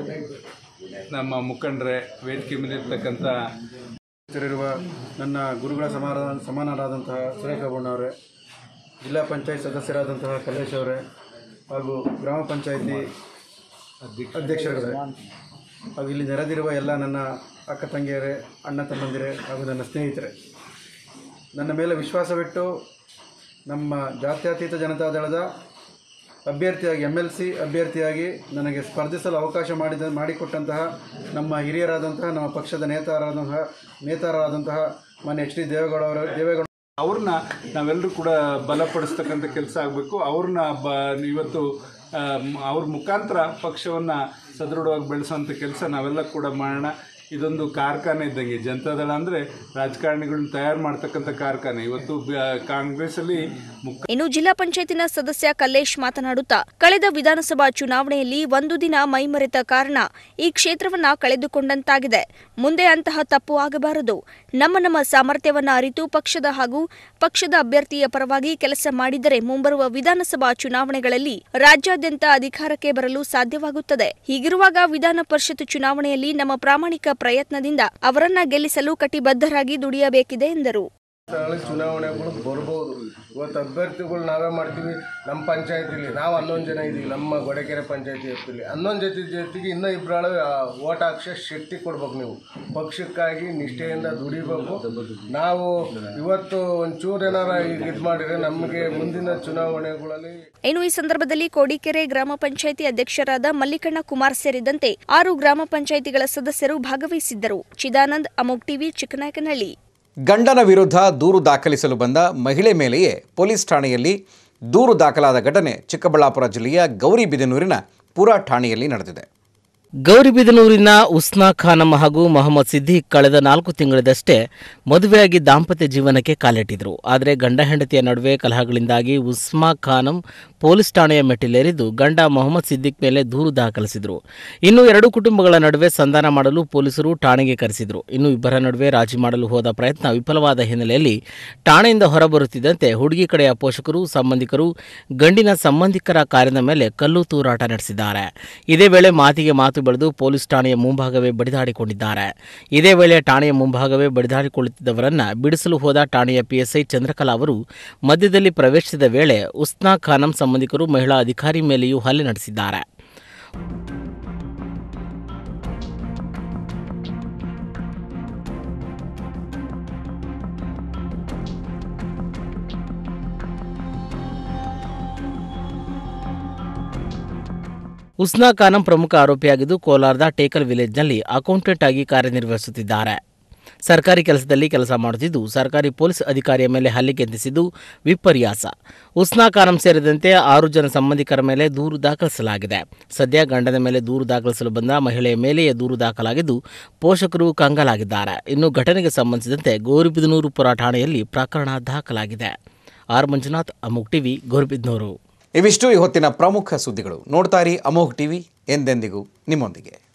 ನಮ್ಮ ಮುಖಂಡರೇ, ವೇದಿಕೆ ಮೇಲಿರ್ತಕ್ಕಂಥ ಇರುವ ನನ್ನ ಗುರುಗಳ ಸಮಾನರಾದಂತಹ ಸುರೇಖಬಣ್ಣವರೇ, ಜಿಲ್ಲಾ ಪಂಚಾಯತ್ ಸದಸ್ಯರಾದಂತಹ ಕಲ್ಲೇಶ್ ಅವರೇ ಹಾಗೂ ಗ್ರಾಮ ಪಂಚಾಯಿತಿ ಅಧ್ಯಕ್ಷರೇ ಹಾಗೂ ಇಲ್ಲಿ ನೆರೆದಿರುವ ಎಲ್ಲ ನನ್ನ ಅಕ್ಕ ತಂಗಿಯರೇ, ಅಣ್ಣ ತಮ್ಮಂದಿರೇ ಹಾಗೂ ನನ್ನ ಸ್ನೇಹಿತರೆ, ನನ್ನ ಮೇಲೆ ವಿಶ್ವಾಸವಿಟ್ಟು ನಮ್ಮ ಜಾತ್ಯತೀತ ಜನತಾದಳದ ಅಭ್ಯರ್ಥಿಯಾಗಿ MLC ಅಭ್ಯರ್ಥಿಯಾಗಿ ನನಗೆ ಸ್ಪರ್ಧಿಸಲು ಅವಕಾಶ ಮಾಡಿಕೊಟ್ಟಂತಹ ನಮ್ಮ ಹಿರಿಯರಾದಂತಹ ನಮ್ಮ ಪಕ್ಷದ ನೇತಾರರಾದಂತಹ ಮಾನ್ಯ HD ದೇವೇಗೌಡ ಅವ್ರನ್ನ ನಾವೆಲ್ಲರೂ ಕೂಡ ಬಲಪಡಿಸ್ತಕ್ಕಂಥ ಕೆಲಸ ಆಗಬೇಕು. ಅವ್ರನ್ನ ಇವತ್ತು ಅವ್ರ ಮುಖಾಂತರ ಪಕ್ಷವನ್ನು ಸದೃಢವಾಗಿ ಬೆಳೆಸೋಂಥ ಕೆಲಸ ನಾವೆಲ್ಲ ಕೂಡ ಮಾಡೋಣ. ಇದೊಂದು ಕಾರ್ಖಾನೆ ಇದ್ದಂಗೆ. ಜನತಾದಳ ಅಂದರೆ ರಾಜಕಾರಣಿಗಳನ್ನ ತಯಾರು ಮಾಡ್ತಕ್ಕಂಥ ಕಾರ್ಖಾನೆ. ಇವತ್ತು ಕಾಂಗ್ರೆಸ್ಸಲ್ಲಿ ಇನ್ನು ಜಿಲ್ಲಾ ಪಂಚಾಯತಿನ ಸದಸ್ಯ ಕಲ್ಲೇಶ್ ಮಾತನಾಡುತ್ತಾ, ಕಳೆದ ವಿಧಾನಸಭಾ ಚುನಾವಣೆಯಲ್ಲಿ ಒಂದು ದಿನ ಮೈಮರೆತ ಕಾರಣ ಈ ಕ್ಷೇತ್ರವನ್ನ ಕಳೆದುಕೊಂಡಂತಾಗಿದೆ. ಮುಂದೆ ಅಂತಹ ತಪ್ಪು ಆಗಬಾರದು. ನಮ್ಮ ಸಾಮರ್ಥ್ಯವನ್ನ ಅರಿತು ಪಕ್ಷದ ಹಾಗೂ ಪಕ್ಷದ ಅಭ್ಯರ್ಥಿಯ ಪರವಾಗಿ ಕೆಲಸ ಮಾಡಿದರೆ ಮುಂಬರುವ ವಿಧಾನಸಭಾ ಚುನಾವಣೆಗಳಲ್ಲಿ ರಾಜ್ಯಾದ್ಯಂತ ಅಧಿಕಾರಕ್ಕೆ ಬರಲು ಸಾಧ್ಯವಾಗುತ್ತದೆ. ಹೀಗಿರುವಾಗ ವಿಧಾನ ಪರಿಷತ್ ಚುನಾವಣೆಯಲ್ಲಿ ನಮ್ಮ ಪ್ರಾಮಾಣಿಕ ಪ್ರಯತ್ನದಿಂದ ಅವರನ್ನ ಗೆಲ್ಲಿಸಲು ಕಟಿಬದ್ಧರಾಗಿ ದುಡಿಯಬೇಕಿದೆ ಎಂದರು. ಚುನಾವಣೆಗಳು ಬರ್ಬೋದು. ಇವತ್ತು ಅಭ್ಯರ್ಥಿಗಳು ನಾವೇ ಮಾಡ್ತೀವಿ. ನಮ್ಮ ಪಂಚಾಯತಿಲಿ ನಾವು 11 ಜನ ಇದ್ದೀವಿ. ನಮ್ಮ ಗೊಡೆಕೆರೆ ಪಂಚಾಯತಿ ವ್ಯಾಪ್ತಿಲಿ 11 ಜೊತೆಗೆ ಇನ್ನೂ 2 ಓಟ್ ಹಾಕ್ಸೋ ಶಕ್ತಿ ಕೊಡ್ಬೇಕು. ನೀವು ಪಕ್ಷಕ್ಕಾಗಿ ನಿಷ್ಠೆಯಿಂದ ದುಡಿಬೇಕು. ನಾವು ಇವತ್ತು ಒಂಚೂರು ಏನಾರ ಇದು ಮಾಡಿದರೆ ನಮಗೆ ಮುಂದಿನ ಚುನಾವಣೆಗಳಲ್ಲಿ. ಇನ್ನು ಈ ಸಂದರ್ಭದಲ್ಲಿ ಕೋಡಿಕೆರೆ ಗ್ರಾಮ ಪಂಚಾಯಿತಿ ಅಧ್ಯಕ್ಷರಾದ ಮಲ್ಲಿಕಣ್ಣ ಕುಮಾರ್ ಸೇರಿದಂತೆ 6 ಗ್ರಾಮ ಪಂಚಾಯಿತಿಗಳ ಸದಸ್ಯರು ಭಾಗವಹಿಸಿದ್ದರು. ಚಿದಾನಂದ್, ಅಮೋಘ್ ಟಿವಿ, ಚಿಕ್ಕನಾಯಕನಹಳ್ಳಿ. ಗಂಡನ ವಿರುದ್ಧ ದೂರು ದಾಖಲಿಸಲು ಬಂದ ಮಹಿಳೆ ಮೇಲೆಯೇ ಪೊಲೀಸ್ ಠಾಣೆಯಲ್ಲಿ ದೂರು ದಾಖಲಾದ ಘಟನೆ ಚಿಕ್ಕಬಳ್ಳಾಪುರ ಜಿಲ್ಲೆಯ ಗೌರಿಬಿದನೂರಿನ ಪುರ ಠಾಣೆಯಲ್ಲಿ ನಡೆದಿದೆ. ಗೌರಿಬಿದನೂರಿನ ಉಸ್ನಾ ಖಾನಂ ಹಾಗೂ ಮೊಹಮ್ಮದ್ ಸಿದ್ದಿಕ್ ಕಳೆದ 4 ತಿಂಗಳಿಂದಷ್ಟೇ ಮದುವೆಯಾಗಿ ದಾಂಪತ್ಯ ಜೀವನಕ್ಕೆ ಕಾಲಿಟ್ಟಿದ್ರು. ಆದರೆ ಗಂಡ ಹೆಂಡತಿಯ ನಡುವೆ ಕಲಹಗಳಿಂದಾಗಿ ಉಸ್ಮಾ ಖಾನಂ ಪೊಲೀಸ್ ಠಾಣೆಯ ಮೆಟ್ಟಿಲೇರಿದ್ದು ಗಂಡ ಮೊಹಮ್ಮದ್ ಸಿದ್ದಿಕ್ ಮೇಲೆ ದೂರು ದಾಖಲಿಸಿದ್ರು. ಇನ್ನು 2 ಕುಟುಂಬಗಳ ನಡುವೆ ಸಂಧಾನ ಮಾಡಲು ಪೊಲೀಸರು ಠಾಣೆಗೆ ಕರೆಸಿದ್ರು. ಇನ್ನು ಇಬ್ಬರ ನಡುವೆ ರಾಜಿ ಮಾಡಲು ಹೋದ ಪ್ರಯತ್ನ ವಿಫಲವಾದ ಹಿನ್ನೆಲೆಯಲ್ಲಿ ಠಾಣೆಯಿಂದ ಹೊರಬರುತ್ತಿದ್ದಂತೆ ಹುಡುಗಿ ಕಡೆಯ ಪೋಷಕರು, ಸಂಬಂಧಿಕರು ಗಂಡಿನ ಸಂಬಂಧಿಕರ ಕಾರಿನ ಮೇಲೆ ಕಲ್ಲು ತೂರಾಟ ನಡೆಸಿದ್ದಾರೆ. ಇದೇ ವೇಳೆ ಮಾತಿಗೆ ಮಾತು ಬೆಳೆದು ಪೊಲೀಸ್ ಠಾಣೆಯ ಮುಂಭಾಗವೇ ಬಡಿದಾಡಿಕೊಂಡಿದ್ದಾರೆ. ಇದೇ ವೇಳೆ ಠಾಣೆಯ ಮುಂಭಾಗವೇ ಬಡಿದಾಡಿಕೊಳ್ಳುತ್ತಿದ್ದವರನ್ನ ಬಿಡಿಸಲು ಹೋದ ಠಾಣೆಯ PSI ಚಂದ್ರಕಲಾ ಅವರು ಮಧ್ಯದಲ್ಲಿ ಪ್ರವೇಶಿಸಿದ ವೇಳೆ ಉಸ್ನಾ ಖಾನಂ ಸಂಬಂಧಿಕರು ಮಹಿಳಾ ಅಧಿಕಾರಿ ಮೇಲೆಯೂ ಹಲ್ಲೆ ನಡೆಸಿದ್ದಾರೆ. ಉಸ್ನಾ ಖಾನಂ ಪ್ರಮುಖ ಆರೋಪಿಯಾಗಿದ್ದು ಕೋಲಾರದ ಟೇಕಲ್ ವಿಲೇಜ್ನಲ್ಲಿ ಅಕೌಂಟೆಂಟ್ ಆಗಿ ಕಾರ್ಯನಿರ್ವಹಿಸುತ್ತಿದ್ದಾರೆ. ಸರ್ಕಾರಿ ಕೆಲಸದಲ್ಲಿ ಕೆಲಸ ಮಾಡುತ್ತಿದ್ದು ಸರ್ಕಾರಿ ಪೊಲೀಸ್ ಅಧಿಕಾರಿಯ ಮೇಲೆ ಹಲ್ಲೆಗೆ ಯತ್ನಿಸಿದ್ದು ವಿಪರ್ಯಾಸ. ಉಸ್ನಾ ಖಾನಂ ಸೇರಿದಂತೆ 6 ಜನ ಸಂಬಂಧಿಕರ ಮೇಲೆ ದೂರು ದಾಖಲಿಸಲಾಗಿದೆ. ಸದ್ಯ ಗಂಡನ ಮೇಲೆ ದೂರು ದಾಖಲಿಸಲು ಬಂದ ಮಹಿಳೆಯ ಮೇಲೆಯೇ ದೂರು ದಾಖಲಾಗಿದ್ದು ಪೋಷಕರು ಕಂಗಾಲಾಗಿದ್ದಾರೆ. ಇನ್ನು ಘಟನೆಗೆ ಸಂಬಂಧಿಸಿದಂತೆ ಗೌರಿಬಿದನೂರು ಪುರ ಠಾಣೆಯಲ್ಲಿ ಪ್ರಕರಣ ದಾಖಲಾಗಿದೆ. ಆರ್ ಮಂಜುನಾಥ್, ಅಮೋಘ್ ಟಿವಿ, ಗೌರಿಬಿದನೂರು. ಇವಿಷ್ಟು ಈ ಹೊತ್ತಿನ ಪ್ರಮುಖ ಸುದ್ದಿಗಳು. ನೋಡ್ತಾ ಇರಿ ಅಮೋಘ್ ಟಿವಿ, ಎಂದೆಂದಿಗೂ ನಿಮ್ಮೊಂದಿಗೆ.